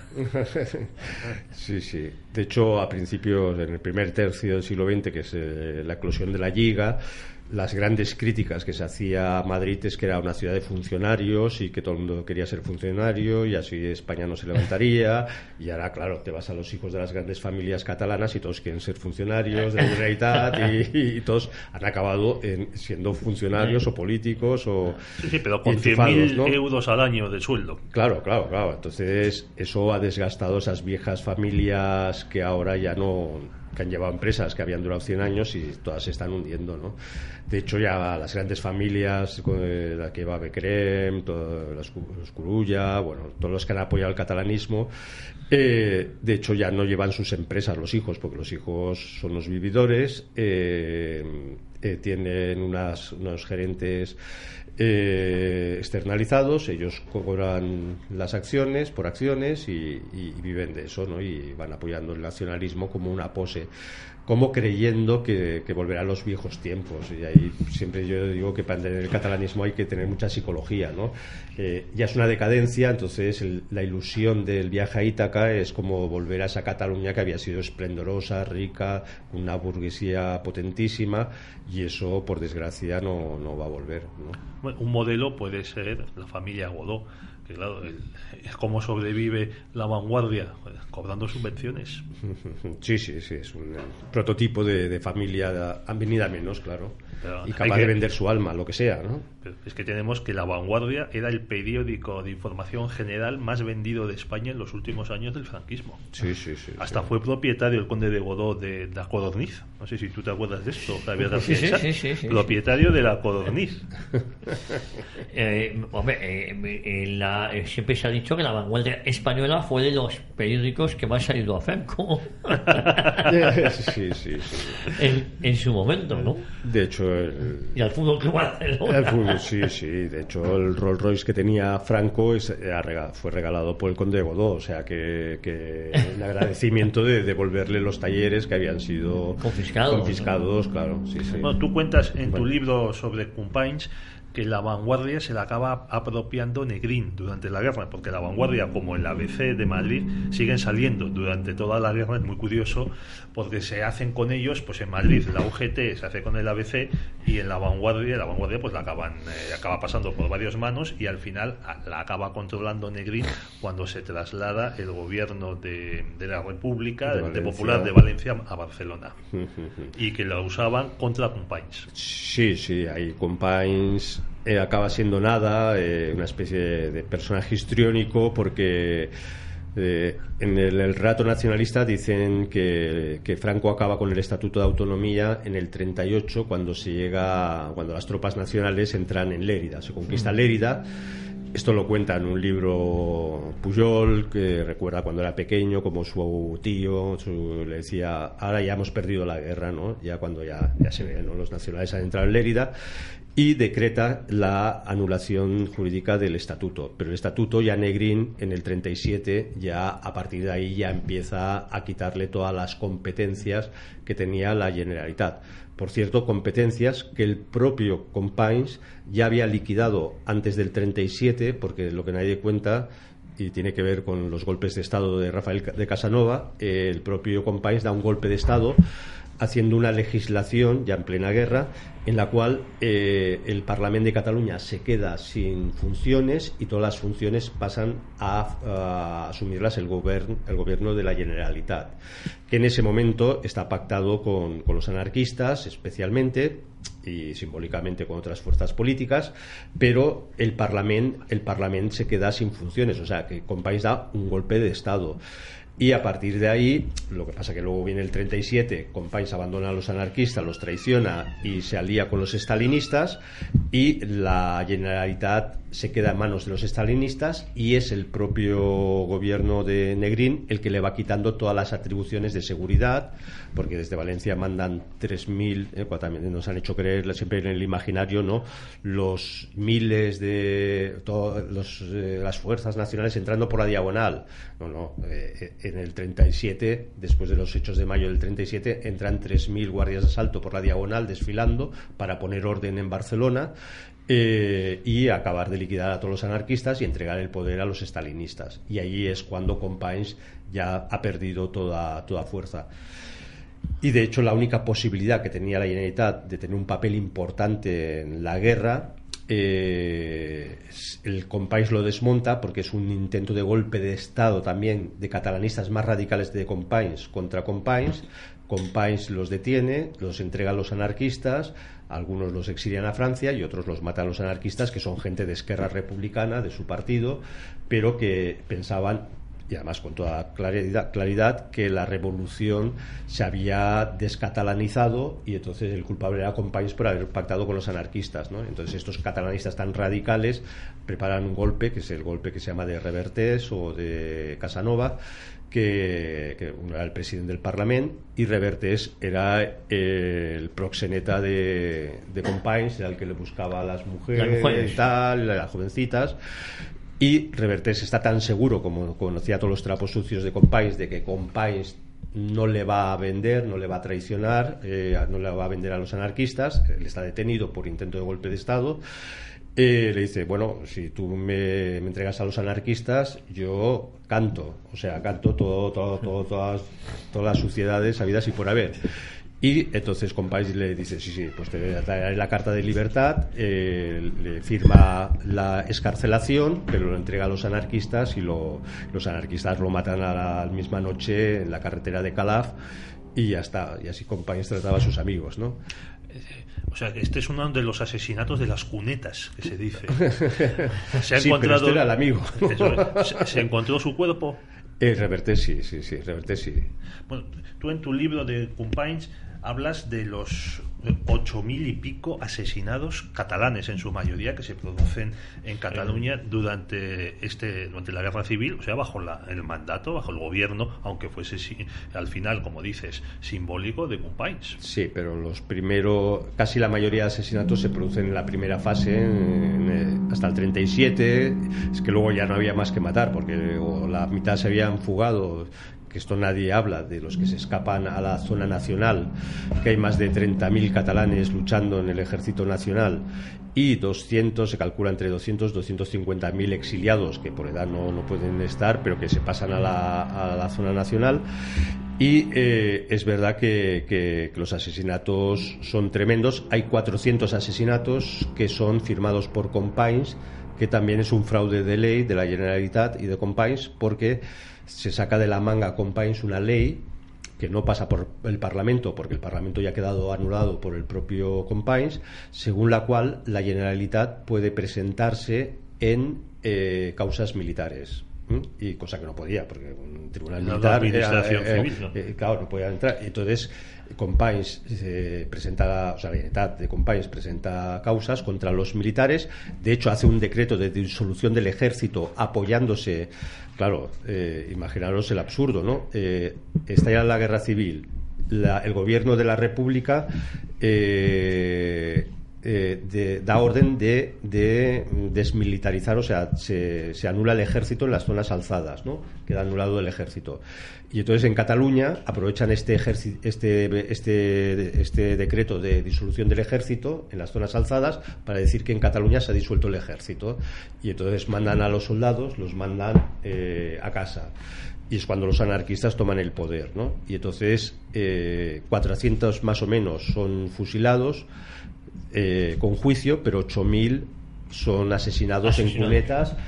Sí, sí. De hecho, a principios, en el primer tercio del siglo veinte, que es eh, la eclosión de la Lliga, las grandes críticas que se hacía a Madrid es que era una ciudad de funcionarios y que todo el mundo quería ser funcionario, y así España no se levantaría. Y ahora, claro, te vas a los hijos de las grandes familias catalanas y todos quieren ser funcionarios de la Generalitat, y, y todos han acabado en, siendo funcionarios o políticos o sí, sí, pero con cien mil, ¿no?, euros al año de sueldo. Claro, claro, claro. Entonces eso ha desgastado esas viejas familias que ahora ya no, que han llevado empresas que habían durado cien años y todas se están hundiendo, ¿no? De hecho, ya las grandes familias, eh, la que va Becrem, todos los, los Curulla, bueno, todos los que han apoyado el catalanismo, eh, de hecho ya no llevan sus empresas los hijos, porque los hijos son los vividores, eh, eh, tienen unas, unos gerentes eh, externalizados, ellos cobran las acciones por acciones y, y viven de eso, ¿no? Y van apoyando el nacionalismo como una pose, como creyendo que, que volverán los viejos tiempos. Y ahí siempre yo digo que para entender el catalanismo hay que tener mucha psicología, ¿no? Eh, ya es una decadencia, entonces el, la ilusión del viaje a Ítaca es como volver a esa Cataluña que había sido esplendorosa, rica, con una burguesía potentísima, y eso, por desgracia, no, no va a volver, ¿no? Bueno, un modelo puede ser la familia Godó, que claro, el, cómo sobrevive la vanguardia, pues, cobrando subvenciones. Sí, sí, sí, es un prototipo de, de familia venida menos, claro. Pero y capaz que, de vender su alma, lo que sea, ¿no? Pero es que tenemos que La Vanguardia era el periódico de información general más vendido de España en los últimos años del franquismo. Sí, sí, sí. Hasta sí. fue propietario el conde de Godó de la Codorniz. No sé si tú te acuerdas de esto, Javier García. Sí, sí, sí, sí, sí, propietario de la Codorniz. eh, hombre, eh, la, eh, siempre se ha dicho que La Vanguardia Española fue de los periódicos que más ha ido a Franco. Sí, sí, sí. En, en su momento, ¿no? De hecho, el, y al fútbol Club Barcelona. El fútbol, sí, sí. De hecho, el Rolls Royce que tenía Franco es, fue regalado por el conde de Godó, o sea que, que en agradecimiento de devolverle los talleres que habían sido confiscados, confiscados, ¿no? Claro, sí, sí. Bueno, tú cuentas en bueno. tu libro sobre Companys que La Vanguardia se la acaba apropiando Negrín durante la guerra, porque La Vanguardia, como el A B C de Madrid, siguen saliendo durante toda la guerra. Es muy curioso porque se hacen con ellos, pues en Madrid la U G T se hace con el A B C, y en La Vanguardia, la Vanguardia pues la acaban eh, acaba pasando por varias manos, y al final la acaba controlando Negrín cuando se traslada el gobierno de, de la República de, de Popular de Valencia a Barcelona, y que la usaban contra Companys. Sí, sí, hay Companys. Eh, acaba siendo nada, eh, una especie de, de personaje histriónico, porque eh, en el, el relato nacionalista dicen que, que Franco acaba con el Estatuto de Autonomía en el treinta y ocho, cuando se llega, cuando las tropas nacionales entran en Lérida, se conquista Lérida. Esto lo cuenta en un libro Pujol, que recuerda cuando era pequeño, como su tío su, le decía, ahora ya hemos perdido la guerra, ¿no? Ya cuando ya, ya se ve, ¿no? Los nacionales han entrado en Lérida, y decreta la anulación jurídica del estatuto. Pero el estatuto, ya Negrín en el treinta y siete, ya a partir de ahí ya empieza a quitarle todas las competencias que tenía la Generalitat. Por cierto, competencias que el propio Companys ya había liquidado antes del treinta y siete, porque lo que nadie cuenta, y tiene que ver con los golpes de Estado de Rafael de Casanova, eh, el propio Companys da un golpe de Estado haciendo una legislación ya en plena guerra, en la cual eh, el Parlamento de Cataluña se queda sin funciones, y todas las funciones pasan a, a asumirlas el, gobern, el gobierno de la Generalitat, que en ese momento está pactado con, con los anarquistas especialmente, y simbólicamente con otras fuerzas políticas, pero el Parlamento el Parlament se queda sin funciones, o sea que Companys da un golpe de Estado. Y a partir de ahí, lo que pasa que luego viene el treinta y siete, Companys abandona a los anarquistas, los traiciona y se alía con los estalinistas, y la Generalitat se queda en manos de los estalinistas, y es el propio gobierno de Negrín el que le va quitando todas las atribuciones de seguridad, porque desde Valencia mandan tres mil, eh, también nos han hecho creer siempre en el imaginario, ¿no?, los miles de todos los, eh, las fuerzas nacionales entrando por la diagonal. No, no, eh, en el treinta y siete, después de los hechos de mayo del treinta y siete, entran tres mil guardias de asalto por la diagonal desfilando para poner orden en Barcelona, eh, y acabar de liquidar a todos los anarquistas y entregar el poder a los estalinistas. Y ahí es cuando Companys ya ha perdido toda, toda fuerza. Y de hecho la única posibilidad que tenía la Generalitat de tener un papel importante en la guerra, eh, el Companys lo desmonta, porque es un intento de golpe de Estado también de catalanistas más radicales de Companys contra Companys. Companys los detiene, los entrega a los anarquistas, algunos los exilian a Francia y otros los matan a los anarquistas, que son gente de Esquerra Republicana, de su partido, pero que pensaban, y además con toda claridad, claridad, que la revolución se había descatalanizado, y entonces el culpable era Companys por haber pactado con los anarquistas, ¿no? Entonces estos catalanistas tan radicales preparan un golpe, que es el golpe que se llama de Revertés o de Casanova, que, que uno era el presidente del Parlamento, y Revertés era el proxeneta de, de Companys, era el que le buscaba a las mujeres, las mujeres. y tal, las jovencitas. Y Revertés está tan seguro, como conocía todos los trapos sucios de Companys, de que Companys no le va a vender, no le va a traicionar, eh, no le va a vender a los anarquistas. Él está detenido por intento de golpe de Estado. Eh, le dice, bueno, si tú me, me entregas a los anarquistas, yo canto, o sea, canto todo, todo, todo, todas, todas las suciedades habidas y por haber. Y entonces Companys le dice, sí, sí, pues te daré la carta de libertad, eh, le firma la excarcelación, pero lo entrega a los anarquistas, y lo, los anarquistas lo matan a la misma noche en la carretera de Calaf, y ya está. Y así Companys trataba a sus amigos, ¿no? O sea, que este es uno de los asesinatos de las cunetas, que se dice. Se ha sí, encontrado... pero este era el amigo. ¿Se, se encontró su cuerpo? Eh, Revertés sí, sí, sí, Revertés sí. Bueno, tú en tu libro de Companys hablas de los ocho mil y pico asesinados catalanes, en su mayoría, que se producen en Cataluña durante este durante la guerra civil, o sea, bajo la, el mandato, bajo el gobierno, aunque fuese si, al final, como dices, simbólico de Companys. Sí, pero los primeros, casi la mayoría de asesinatos se producen en la primera fase, en, en, hasta el treinta y siete. Es que luego ya no había más que matar, porque o la mitad se habían fugado, que esto nadie habla, de los que se escapan a la zona nacional, que hay más de treinta mil catalanes luchando en el ejército nacional, y doscientos, se calcula entre doscientos, doscientos cincuenta mil exiliados que por edad no, no pueden estar, pero que se pasan a la, a la zona nacional. Y eh, es verdad que, que, que los asesinatos son tremendos. Hay cuatrocientos asesinatos que son firmados por Companys, que también es un fraude de ley de la Generalitat y de Companys, porque se saca de la manga a Companys una ley que no pasa por el Parlamento, porque el Parlamento ya ha quedado anulado por el propio Companys, según la cual la Generalitat puede presentarse en eh, causas militares. ¿Mm? Y cosa que no podía, porque un tribunal no, militar la administración era, eh, civil, ¿no? eh, claro, no podía entrar. Entonces Companys eh, presenta, o sea, la Generalitat de Companys presenta causas contra los militares. De hecho, hace un decreto de disolución del ejército apoyándose. Claro, eh, imaginaros el absurdo, ¿no? Eh, estalla la guerra civil, la, el gobierno de la República eh, eh, de, da orden de, de desmilitarizar, o sea, se, se anula el ejército en las zonas alzadas, ¿no? Queda anulado el ejército. Y entonces en Cataluña aprovechan este, ejerci- este, este, este decreto de disolución del ejército en las zonas alzadas para decir que en Cataluña se ha disuelto el ejército. Y entonces mandan a los soldados, los mandan eh, a casa. Y es cuando los anarquistas toman el poder, ¿no? Y entonces eh, cuatrocientos más o menos son fusilados eh, con juicio, pero ocho mil son asesinados, asesinados en cunetas.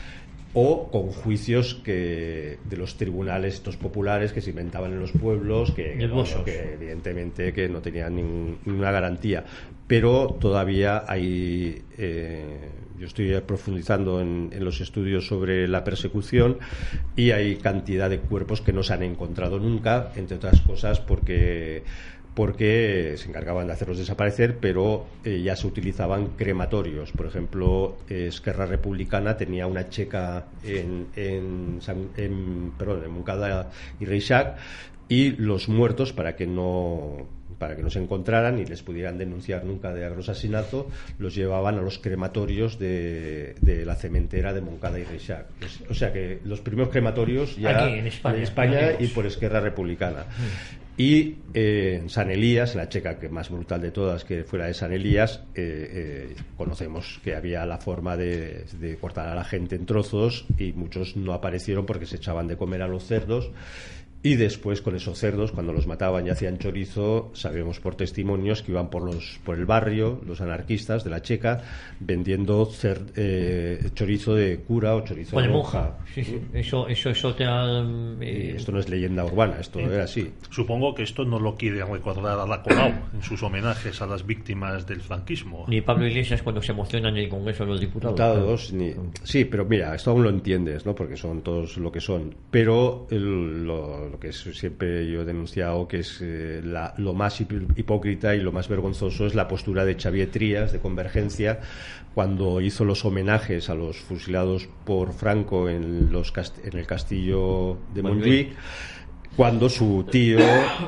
o con juicios que de los tribunales estos populares que se inventaban en los pueblos, que, que, bueno, que evidentemente que no tenían ningún, ninguna garantía, pero todavía hay eh, yo estoy profundizando en, en los estudios sobre la persecución y hay cantidad de cuerpos que no se han encontrado nunca, entre otras cosas porque porque se encargaban de hacerlos desaparecer, pero eh, ya se utilizaban crematorios. Por ejemplo, eh, Esquerra Republicana tenía una checa en, en, San, en, perdón, en Montcada y Reixac, y los muertos, para que no para que no se encontraran y les pudieran denunciar nunca de asesinato, los llevaban a los crematorios de, de la cementera de Montcada y Reixac. O sea que los primeros crematorios ya aquí en España, en España y por Esquerra Republicana. Mm. Y eh, en San Elías, la checa que más brutal de todas, que fuera de San Elías, eh, eh, conocemos que había la forma de, de cortar a la gente en trozos, y muchos no aparecieron porque se echaban de comer a los cerdos. Y después, con esos cerdos, cuando los mataban y hacían chorizo, sabemos por testimonios que iban por los por el barrio, los anarquistas de la checa, vendiendo cer, eh, chorizo de cura o chorizo de monja. Sí, sí. Eso, eso, eso te ha, eh... Esto no es leyenda urbana, esto eh, era así. Supongo que esto no lo quiere recordar Ada Colau en sus homenajes a las víctimas del franquismo. Ni Pablo Iglesias cuando se emociona en el Congreso de los Diputados. Diputados ni... Sí, pero mira, esto aún lo entiendes, ¿no? Porque son todos lo que son. Pero el, lo lo que siempre yo he denunciado, que es eh, la, lo más hipócrita y lo más vergonzoso es la postura de Xavier Trías, de Convergencia, cuando hizo los homenajes a los fusilados por Franco en, los cast- en el castillo de Montjuic, cuando su tío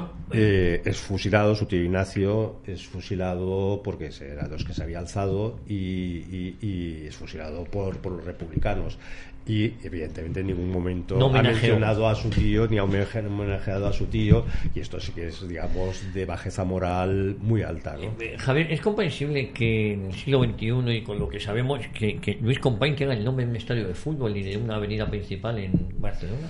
eh, es fusilado, su tío Ignacio es fusilado porque era de los que se había alzado, y, y, y es fusilado por, por los republicanos. Y evidentemente en ningún momento no ha mencionado a su tío ni ha homenajeado a su tío, y esto sí que es, digamos, de bajeza moral muy alta, ¿no? Eh, Javier, es comprensible que en el siglo veintiuno, y con lo que sabemos, que, que Luis Companys tenga el nombre de un estadio de fútbol y de una avenida principal en Barcelona.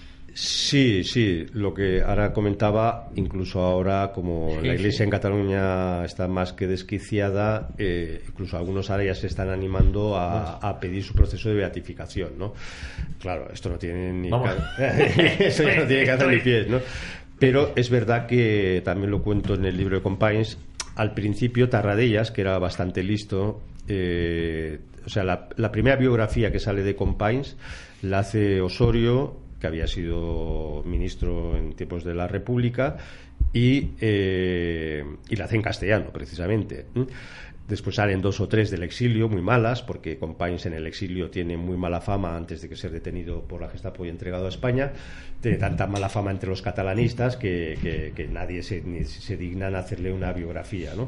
Sí, sí, lo que ahora comentaba, incluso ahora como sí, la Iglesia sí. en Cataluña está más que desquiciada, eh, incluso algunos ahora ya se están animando a, a pedir su proceso de beatificación, ¿no? Claro, esto no tiene ni ca- eso ya no tiene que hacer ni pies, ¿no? Pero es verdad que también lo cuento en el libro de Companys. Al principio Tarradellas, que era bastante listo, eh, o sea, la, la primera biografía que sale de Companys la hace Osorio, que había sido ministro en tiempos de la República, y, eh, y la hace en castellano, precisamente. Después salen dos o tres del exilio, muy malas, porque Companys en el exilio tiene muy mala fama antes de que ser detenido por la Gestapo y entregado a España. Tiene tanta mala fama entre los catalanistas que, que, que nadie se, ni se digna en hacerle una biografía, ¿no?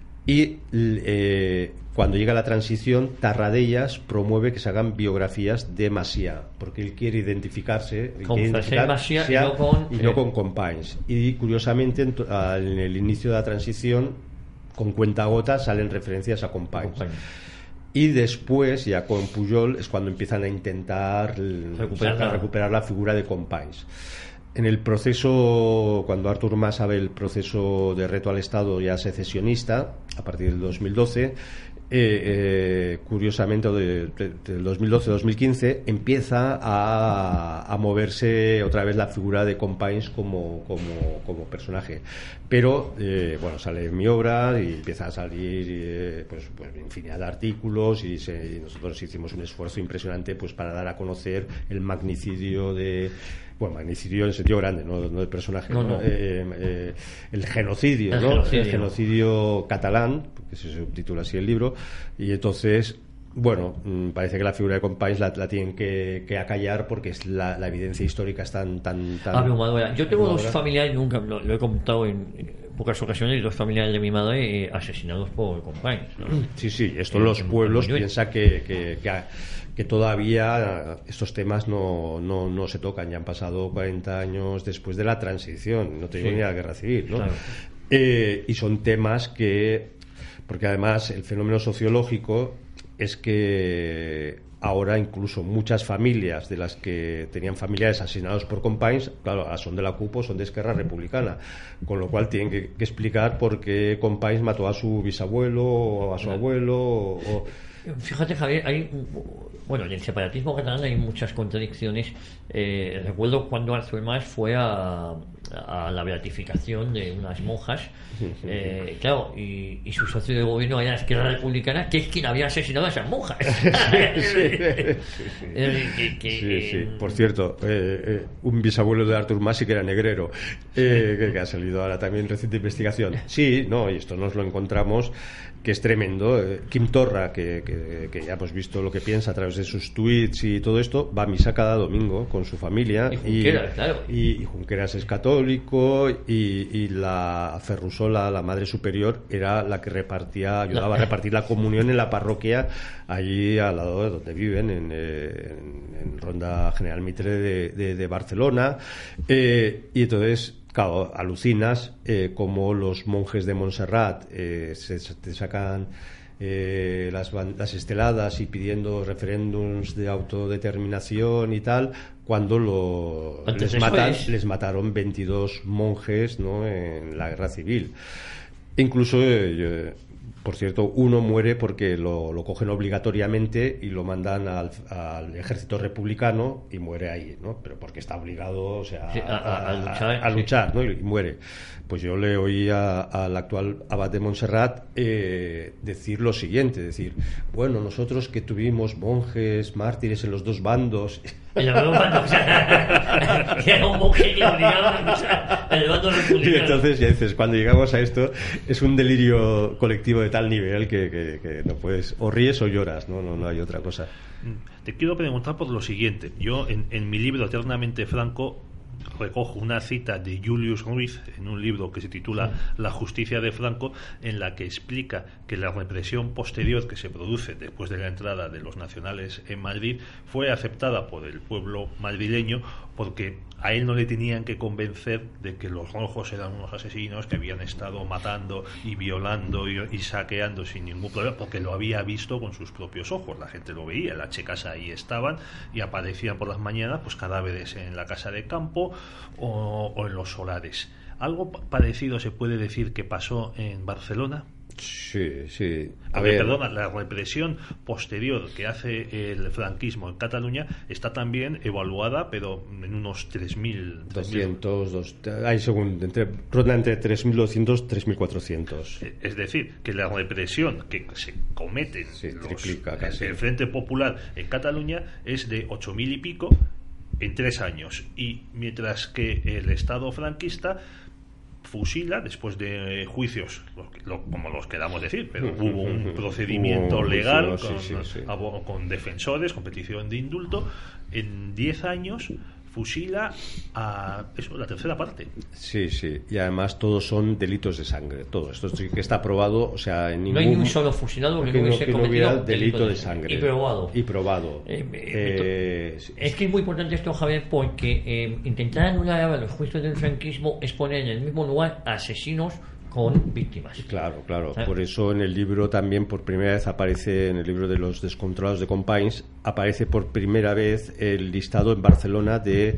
Y eh, cuando llega la transición, Tarradellas promueve que se hagan biografías de Macià, porque él quiere identificarse con quiere identificar Macià y no con, y no eh, con Companys. Y curiosamente, en, en el inicio de la transición, con cuentagotas salen referencias a Companys. Y después, ya con Pujol, es cuando empiezan a intentar recuperar, a recuperar la figura de Companys. En el proceso, cuando Artur Mas sabe el proceso de reto al Estado ya secesionista, a partir del dos mil doce, eh, eh, curiosamente, de, de, del dos mil doce a dos mil quince, empieza a, a moverse otra vez la figura de Companys como, como, como personaje. Pero, eh, bueno, sale en mi obra y empieza a salir eh, pues, pues infinidad de artículos, y, se, y nosotros hicimos un esfuerzo impresionante pues para dar a conocer el magnicidio de... Bueno, magnicidio en sentido grande, no, no el personaje, no, ¿no? no. Eh, eh, el genocidio, el ¿no? genocidio. El genocidio catalán, que se subtitula así el libro, y entonces, bueno, parece que la figura de Companys la, la tienen que, que acallar porque es la, la evidencia histórica es tan... tan, tan abrumadora. Yo tengo abrumadora. dos familiares, nunca lo, lo he contado en, en pocas ocasiones, dos familiares de mi madre eh, asesinados por Companys, ¿no? Sí, sí, esto en los pueblos piensa que... que, que que todavía estos temas no, no, no se tocan. Ya han pasado cuarenta años después de la transición, no te digo sí. ni a la guerra civil, ¿no? Claro. Eh, y son temas que, porque además el fenómeno sociológico es que ahora incluso muchas familias de las que tenían familiares asesinados por Companys, claro, ahora son de la CUP o son de Esquerra Republicana, con lo cual tienen que, que explicar por qué Companys mató a su bisabuelo o a su abuelo o, o Fíjate, Javier, hay, bueno, en el separatismo catalán hay muchas contradicciones. Eh, recuerdo cuando Artur Mas fue a, a la beatificación de unas monjas, eh, claro, y, y su socio de gobierno era la Esquerra Republicana, que es quien había asesinado a esas monjas. Sí, sí, que, que, sí, sí. Por cierto, eh, eh, un bisabuelo de Artur Mas sí que era negrero, eh, que, que ha salido ahora también en reciente investigación. Sí, no, y esto nos lo encontramos, que es tremendo. Quim Torra, que, que, que ya hemos visto lo que piensa a través de sus tweets y todo esto, va a misa cada domingo con su familia. Y Junqueras, y, claro. Y, y Junqueras es católico, y, y la Ferrusola, la madre superior, era la que repartía, ayudaba a repartir la comunión en la parroquia, allí al lado de donde viven, en, en, en Ronda General Mitre de, de, de Barcelona. Eh, y entonces, claro, alucinas eh, como los monjes de Montserrat eh, se, se te sacan eh, las, las esteladas y pidiendo referéndums de autodeterminación y tal, cuando lo, les, matan, les mataron veintidós monjes, ¿no?, en la guerra civil. Incluso, eh, por cierto, uno muere porque lo, lo cogen obligatoriamente y lo mandan al, al ejército republicano y muere ahí, ¿no? Pero porque está obligado, o sea, sí, a, a, a luchar, a, a luchar, ¿no? Y, y muere. Pues yo le oí al actual abad de Montserrat eh, decir lo siguiente, decir, bueno, nosotros que tuvimos monjes mártires en los dos bandos. En los dos bandos, que era un monje que obligaba a luchar en el bando republicano. Y entonces ya dices, cuando llegamos a esto, es un delirio colectivo de tal nivel que, que, que no puedes, o ríes o lloras, ¿no? No, no hay otra cosa. Te quiero preguntar por lo siguiente. Yo en, en mi libro Eternamente Franco recojo una cita de Julius Ruiz en un libro que se titula sí. La justicia de Franco, en la que explica que la represión posterior que se produce después de la entrada de los nacionales en Madrid fue aceptada por el pueblo madrileño porque a él no le tenían que convencer de que los rojos eran unos asesinos que habían estado matando y violando y, y saqueando sin ningún problema, porque lo había visto con sus propios ojos. La gente lo veía, las checas ahí estaban y aparecían por las mañanas pues cadáveres en la casa de campo o, o en los solares. ¿Algo parecido se puede decir que pasó en Barcelona? Sí, sí. A ver, perdona, la represión posterior que hace el franquismo en Cataluña está también evaluada, pero en unos tres mil... doscientos, dos, hay según, entre, ronda entre tres mil doscientos y tres mil cuatrocientos. Es decir, que la represión que se comete sí, los, triplica casi. el Frente Popular en Cataluña es de ocho mil y pico en tres años. Y mientras que el Estado franquista fusila después de juicios lo, lo, como los queramos decir, pero hubo un procedimiento legal con, sí, sí, sí. con defensores, con petición de indulto, en diez años fusila a eso, la tercera parte. Sí, sí, y además todos son delitos de sangre, todo esto sí que está probado, o sea, en ningún... No hay ni un solo fusilado que, que no hubiese que no cometido delito, delito de sangre. Y probado. Y probado. Eh, eh, eh, es que es muy importante esto, Javier, porque eh, intentar anular los juicios del franquismo es poner en el mismo lugar asesinos con víctimas. Claro, claro. ¿Sabes? Por eso en el libro también por primera vez aparece, en el libro de los descontrolados de Companys, aparece por primera vez el listado en Barcelona de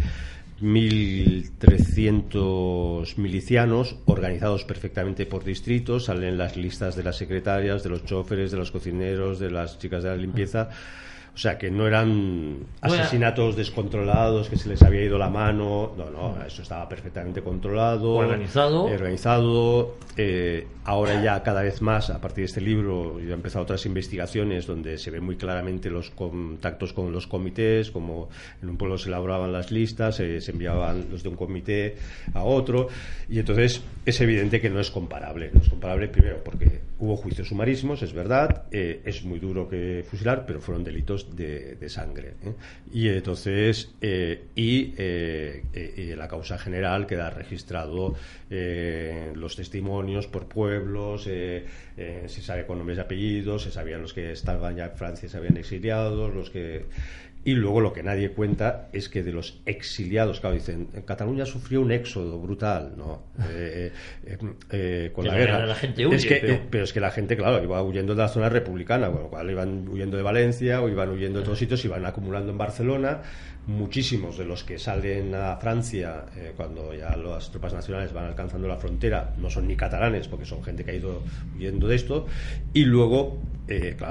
mil trescientos milicianos organizados perfectamente por distritos. Salen las listas de las secretarias, de los choferes, de los cocineros, de las chicas de la limpieza. O sea, que no eran asesinatos descontrolados, que se les había ido la mano. No, no, eso estaba perfectamente controlado. Organizado. Eh, organizado. Eh, ahora ya cada vez más, a partir de este libro, yo he empezado otras investigaciones donde se ven muy claramente los contactos con los comités, como en un pueblo se elaboraban las listas, eh, se enviaban los de un comité a otro. Y entonces es evidente que no es comparable. No es comparable primero porque hubo juicios sumarísimos, es verdad. Eh, es muy duro que fusilar, pero fueron delitos De, de sangre, ¿eh? Y entonces eh, y, eh, eh, y la causa general queda registrado eh, los testimonios por pueblos, eh, eh, se sabe con nombres y apellidos, se sabían los que estaban ya en Francia, se habían exiliado, los que... Y luego lo que nadie cuenta es que de los exiliados, claro, dicen, en Cataluña sufrió un éxodo brutal, ¿no? Eh, eh, eh, con pero la guerra. La gente huye, es que, pero... Eh, pero es que la gente, claro, iba huyendo de la zona republicana, con lo cual iban huyendo de Valencia o iban huyendo de todos sitios, iban acumulando en Barcelona. Muchísimos de los que salen a Francia eh, cuando ya las tropas nacionales van alcanzando la frontera no son ni catalanes, porque son gente que ha ido huyendo de esto. Y luego, eh, claro,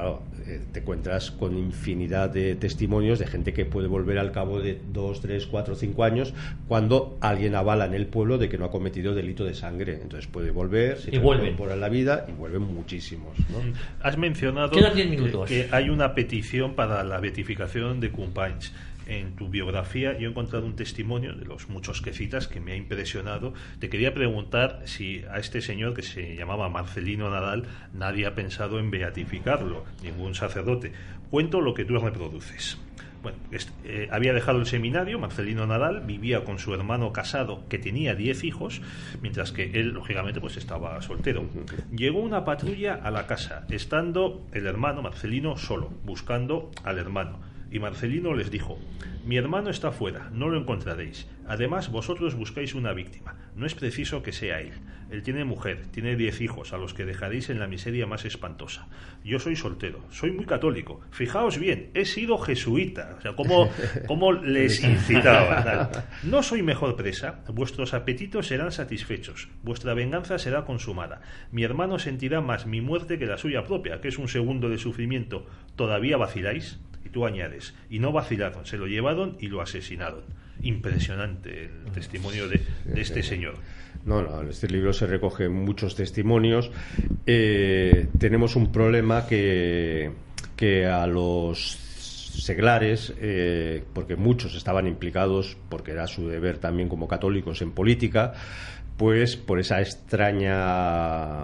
eh, te encuentras con infinidad de testimonios de gente que puede volver al cabo de dos, tres, cuatro, cinco años cuando alguien avala en el pueblo de que no ha cometido delito de sangre. Entonces puede volver, se y vuelven por la vida y vuelven muchísimos, ¿no? Has mencionado que hay una petición para la beatificación de Companys. En tu biografía yo he encontrado un testimonio de los muchos que citas que me ha impresionado. Te quería preguntar si a este señor, que se llamaba Marcelino Nadal, nadie ha pensado en beatificarlo, ningún sacerdote. Cuento lo que tú reproduces. Bueno, eh, había dejado el seminario, Marcelino Nadal, vivía con su hermano casado, que tenía diez hijos, mientras que él, lógicamente, pues estaba soltero. Llegó una patrulla a la casa, estando el hermano, Marcelino, solo, buscando al hermano. Y Marcelino les dijo: mi hermano está fuera, no lo encontraréis. Además, vosotros buscáis una víctima. No es preciso que sea él. Él tiene mujer, tiene diez hijos, a los que dejaréis en la miseria más espantosa. Yo soy soltero, soy muy católico. Fijaos bien, he sido jesuita. O sea, ¿cómo, cómo les incitaba? No soy mejor presa. Vuestros apetitos serán satisfechos. Vuestra venganza será consumada. Mi hermano sentirá más mi muerte que la suya propia, que es un segundo de sufrimiento. ¿Todavía vaciláis? Y tú añades, y no vacilaron, se lo llevaron y lo asesinaron. Impresionante el testimonio de, de este señor. No, no, en este libro se recogen muchos testimonios. Eh, tenemos un problema que, que a los seglares, eh, porque muchos estaban implicados, porque era su deber también como católicos en política, pues por esa extraña...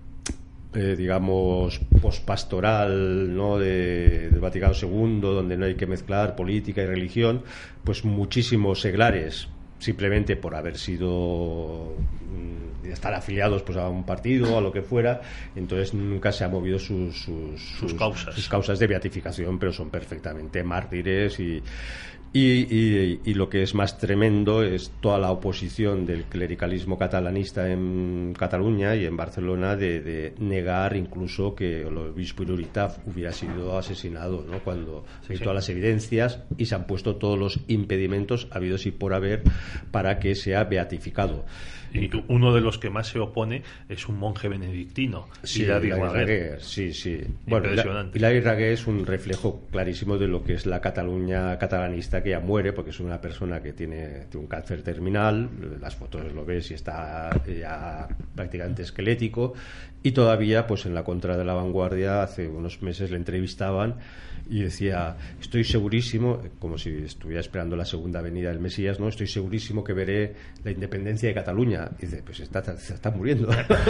Eh, digamos, pospastoral, ¿no?, de, del Vaticano segundo, donde no hay que mezclar política y religión, pues muchísimos seglares, simplemente por haber sido, estar afiliados pues a un partido o a lo que fuera, entonces nunca se han movido sus, sus, sus, sus, causas. sus causas de beatificación, pero son perfectamente mártires y... Y, y, y lo que es más tremendo es toda la oposición del clericalismo catalanista en Cataluña y en Barcelona de, de negar incluso que el obispo Irurita hubiera sido asesinado, ¿no?, cuando sí, hay sí. todas las evidencias y se han puesto todos los impedimentos habidos y por haber para que sea beatificado. Y uno de los que más se opone es un monje benedictino, Sí, Hilari Raguer, sí, sí. Bueno, Impresionante. Hilari Raguer es un reflejo clarísimo de lo que es la Cataluña catalanista, que ya muere porque es una persona que tiene, tiene un cáncer terminal. Las fotos lo ves y está ya prácticamente esquelético, y todavía pues en la Contra de la Vanguardia hace unos meses le entrevistaban y decía: estoy segurísimo, como si estuviera esperando la segunda venida del Mesías, ¿no?, estoy segurísimo que veré la independencia de Cataluña. Y dice: pues está, se está muriendo.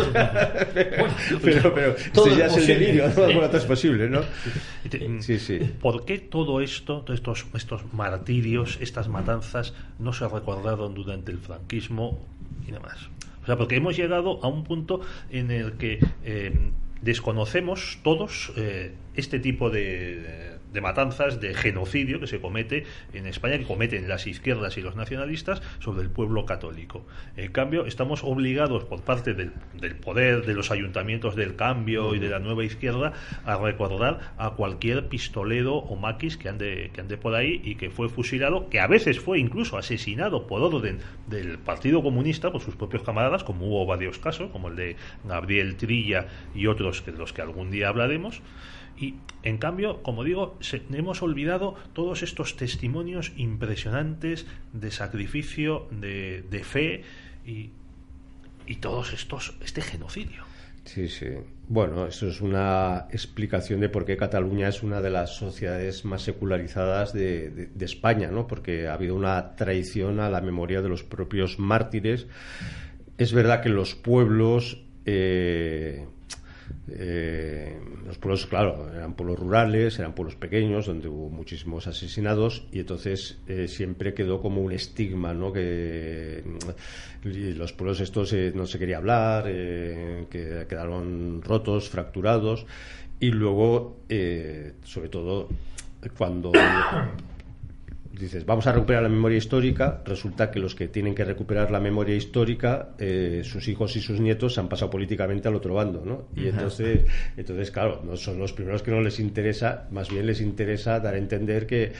pero pero todo este ya es es el delirio, ¿no? posible. Bueno, todo es posible, ¿no? Sí, sí. ¿Por qué todo esto, todos estos, estos martirios, estas matanzas, no se recordaron durante el franquismo y demás? O sea, porque hemos llegado a un punto en el que eh, desconocemos todos eh, este tipo de, de matanzas, de genocidio que se comete en España, que cometen las izquierdas y los nacionalistas sobre el pueblo católico. En cambio, estamos obligados por parte del, del poder, de los ayuntamientos del cambio y de la nueva izquierda, a recordar a cualquier pistolero o maquis que ande, que ande por ahí y que fue fusilado, que a veces fue incluso asesinado por orden del Partido Comunista, por sus propios camaradas, como hubo varios casos, como el de Gabriel Trilla y otros de los que algún día hablaremos. Y en cambio, como digo, se, hemos olvidado todos estos testimonios impresionantes de sacrificio, de, de fe y, y todos estos, este genocidio. Sí, sí. Bueno, eso es una explicación de por qué Cataluña es una de las sociedades más secularizadas de, de, de España, ¿no? Porque ha habido una traición a la memoria de los propios mártires. Es verdad que los pueblos... Eh, Eh, los pueblos, claro, eran pueblos rurales, eran pueblos pequeños donde hubo muchísimos asesinados, y entonces eh, siempre quedó como un estigma, ¿no?, que y los pueblos estos eh, no se quería hablar, eh, que quedaron rotos, fracturados, y luego eh, sobre todo cuando dices, vamos a recuperar la memoria histórica, resulta que los que tienen que recuperar la memoria histórica, eh, sus hijos y sus nietos, se han pasado políticamente al otro bando, ¿no? Y entonces, entonces, claro, no son los primeros que no les interesa, más bien les interesa dar a entender que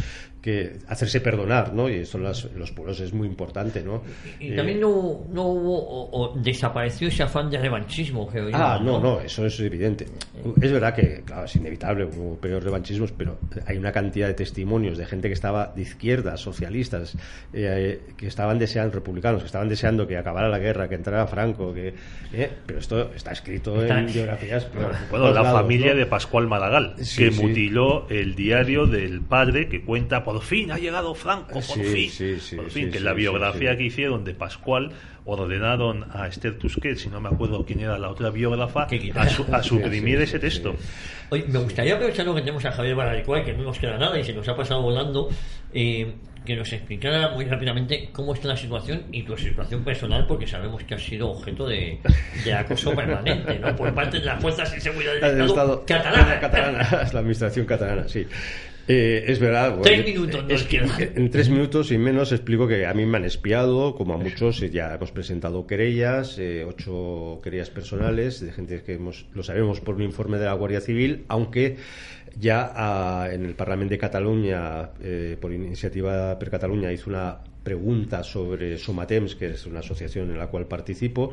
que hacerse perdonar, ¿no? Y eso en los, en los pueblos es muy importante, ¿no? Y, y eh, también no, no hubo o, o desapareció ese afán de revanchismo que oímos, Ah, no, no, eso es evidente. Es verdad que, claro, es inevitable, hubo peores revanchismos, pero hay una cantidad de testimonios de gente que estaba de izquierda, socialistas, eh, que estaban deseando, republicanos, que estaban deseando que acabara la guerra, que entrara Franco, que eh, pero esto está escrito está en biografías. Bueno, bueno la lados, familia ¿no? de Pascual Maragall, Sí, que sí. mutiló el diario del padre, que cuenta, por fin ha llegado Franco, por Sí, fin, sí, sí, por fin, sí, que sí, la sí, biografía sí. que hicieron de Pascual ordenaron a Esther Tusquets, si no me acuerdo quién era la otra biógrafa, Que quitara. a, su- a suprimir Sí, sí, ese sí, texto. sí. Oye, me gustaría aprovechar lo que tenemos a Javier Bararicoa, que no nos queda nada y se nos ha pasado volando, eh, que nos explicara muy rápidamente cómo está la situación y tu situación personal, porque sabemos que has sido objeto de, de acoso permanente, ¿no? Por parte de las fuerzas de seguridad del Del Estado, Estado catalana. catalana, la administración catalana, sí. Eh, es verdad. Tres bueno, minutos nos es que quedan. en tres minutos y menos explico que a mí me han espiado, como a muchos. eh, Ya hemos presentado querellas, eh, ocho querellas personales de gente que hemos, lo sabemos por un informe de la Guardia Civil, aunque ya ah, en el Parlamento de Cataluña, eh, por iniciativa per Cataluña, hizo una pregunta sobre Somatems, que es una asociación en la cual participo.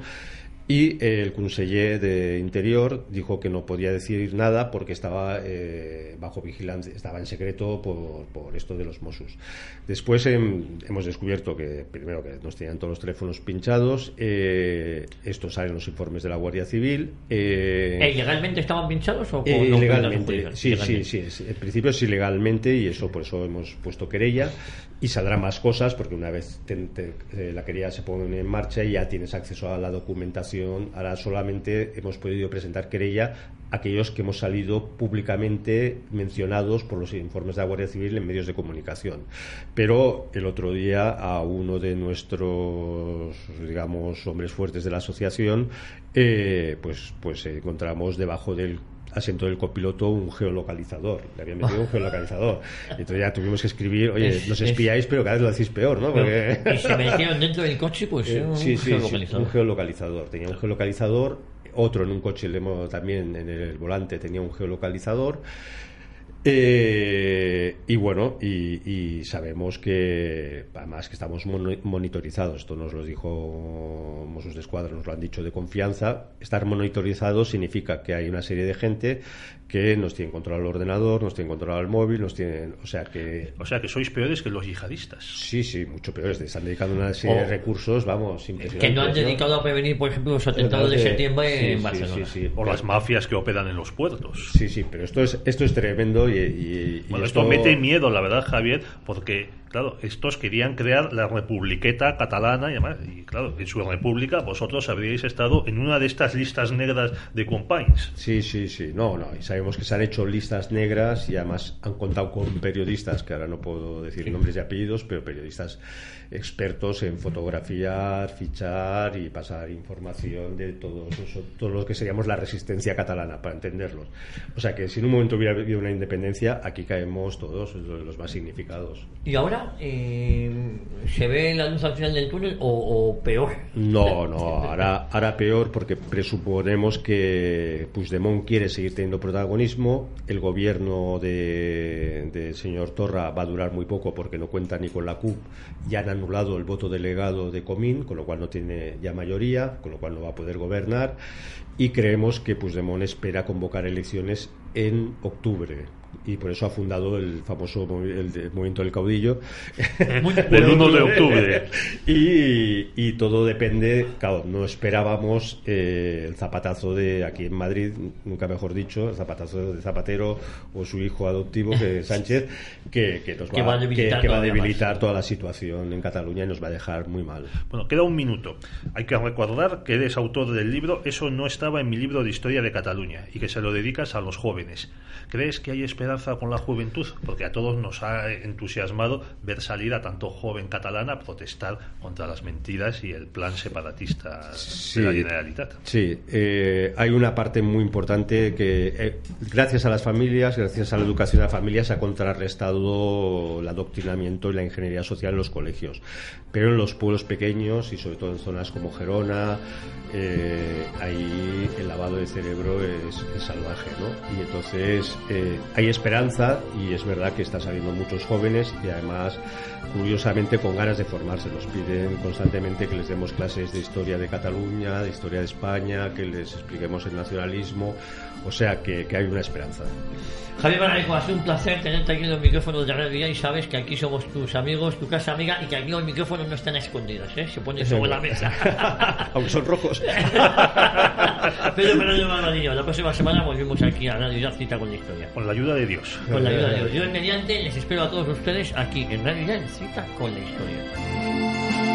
Y el conseller de Interior dijo que no podía decir nada porque estaba eh, bajo vigilancia, estaba en secreto por, por esto de los Mossos. Después eh, hemos descubierto que, primero, que nos tenían todos los teléfonos pinchados. Eh, esto sale en los informes de la Guardia Civil. Eh, ¿Eh, ¿Legalmente estaban pinchados o eh, no? ilegalmente, sí, Legalmente. sí, sí, es- en principio es ilegalmente y eso por eso hemos puesto querella y saldrán más cosas porque una vez te- te- eh, la querella se pone en marcha y ya tienes acceso a la documentación. Ahora solamente hemos podido presentar querella a aquellos que hemos salido públicamente mencionados por los informes de la Guardia Civil en medios de comunicación. Pero el otro día a uno de nuestros, digamos, hombres fuertes de la asociación, eh, pues, pues encontramos debajo del asiento del copiloto un geolocalizador. Le habían metido un geolocalizador. Y entonces ya tuvimos que escribir, oye, Es- nos es- espiáis, pero cada vez lo hacéis peor, ¿no? Porque... Y se metieron dentro del coche, pues Eh, un sí, sí, sí, geolocalizador. un geolocalizador. Tenía un geolocalizador, otro en un coche le hemos- también en el volante tenía un geolocalizador. Eh, y bueno, y, y sabemos que además que estamos mono- monitorizados. Esto nos lo dijo Mossos de Escuadra, nos lo han dicho de confianza. Estar monitorizados significa que hay una serie de gente que nos tienen controlado el ordenador, nos tienen controlado el móvil, nos tienen, o sea que O sea que sois peores que los yihadistas. sí, sí, mucho peor. Se están dedicando una serie O- de recursos, vamos, impresionantes. Que no han dedicado a prevenir, por ejemplo, los atentados de Sí, septiembre en sí, Barcelona. sí, sí. O las mafias que operan en los puertos. Sí, sí, pero esto es esto es tremendo y, y- y Bueno, esto mete miedo, la verdad, Javier, porque, claro, estos querían crear la Republiqueta catalana y además, y claro, en su república vosotros habríais estado en una de estas listas negras de compagnes. Sí, sí, sí. No, no. Y sabemos que se han hecho listas negras y además han contado con periodistas, que ahora no puedo decir nombres y apellidos, pero periodistas expertos en fotografiar, fichar y pasar información de todos eso- todo lo que seríamos la resistencia catalana, para entenderlos. O sea que si en un momento hubiera habido una independencia, aquí caemos todos los más significados. ¿Y ahora eh, se ve la luz al final del túnel o, o peor? No, no, ahora, ahora peor porque presuponemos que Puigdemont quiere seguir teniendo protagonismo. El gobierno de, de señor Torra va a durar muy poco porque no cuenta ni con la C U P. Ya han anulado el voto delegado de Comín, con lo cual no tiene ya mayoría, con lo cual no va a poder gobernar. Y creemos que Puigdemont espera convocar elecciones en octubre. Y por eso ha fundado el famoso movi- el de- movimiento del caudillo. Del uno de octubre. Y, y todo depende, claro, no esperábamos eh, el zapatazo de aquí en Madrid, nunca mejor dicho, el zapatazo de Zapatero o su hijo adoptivo, que es Sánchez, que, que nos Que va, va a debilitar que- que va a todavía debilitar más. toda la situación en Cataluña y nos va a dejar muy mal. Bueno, queda un minuto. Hay que recordar que eres autor del libro Eso no estaba en mi libro de historia de Cataluña y que se lo dedicas a los jóvenes. ¿Crees que hay esperanza con la juventud? Porque a todos nos ha entusiasmado ver salir a tanto joven catalana a protestar contra las mentiras y el plan separatista Sí. de la Generalitat. Sí, eh, hay una parte muy importante que, eh, gracias a las familias, gracias a la educación de las familias, se ha contrarrestado el adoctrinamiento y la ingeniería social en los colegios. Pero en los pueblos pequeños y sobre todo en zonas como Gerona, eh, ahí el lavado de cerebro es, es salvaje, ¿no? Y Entonces eh, hay esperanza y es verdad que están saliendo muchos jóvenes y además curiosamente con ganas de formarse. Nos piden constantemente que les demos clases de historia de Cataluña, de historia de España, que les expliquemos el nacionalismo, o sea que, que hay una esperanza. Javier Baraneco, ha sido un placer tenerte aquí en los micrófonos de Radio Ya, y sabes que aquí somos tus amigos, tu casa amiga, y que aquí los micrófonos no están escondidos, ¿eh? Se ponen sobre la mesa. Aunque son rojos. Pedro Fernández Barbadillo, la próxima semana volvemos aquí a Radio Ya, cita con la historia. Con la ayuda de Dios. Con la ayuda de Dios. Dios mediante, les espero a todos ustedes aquí en Radio Ya, cita con la historia.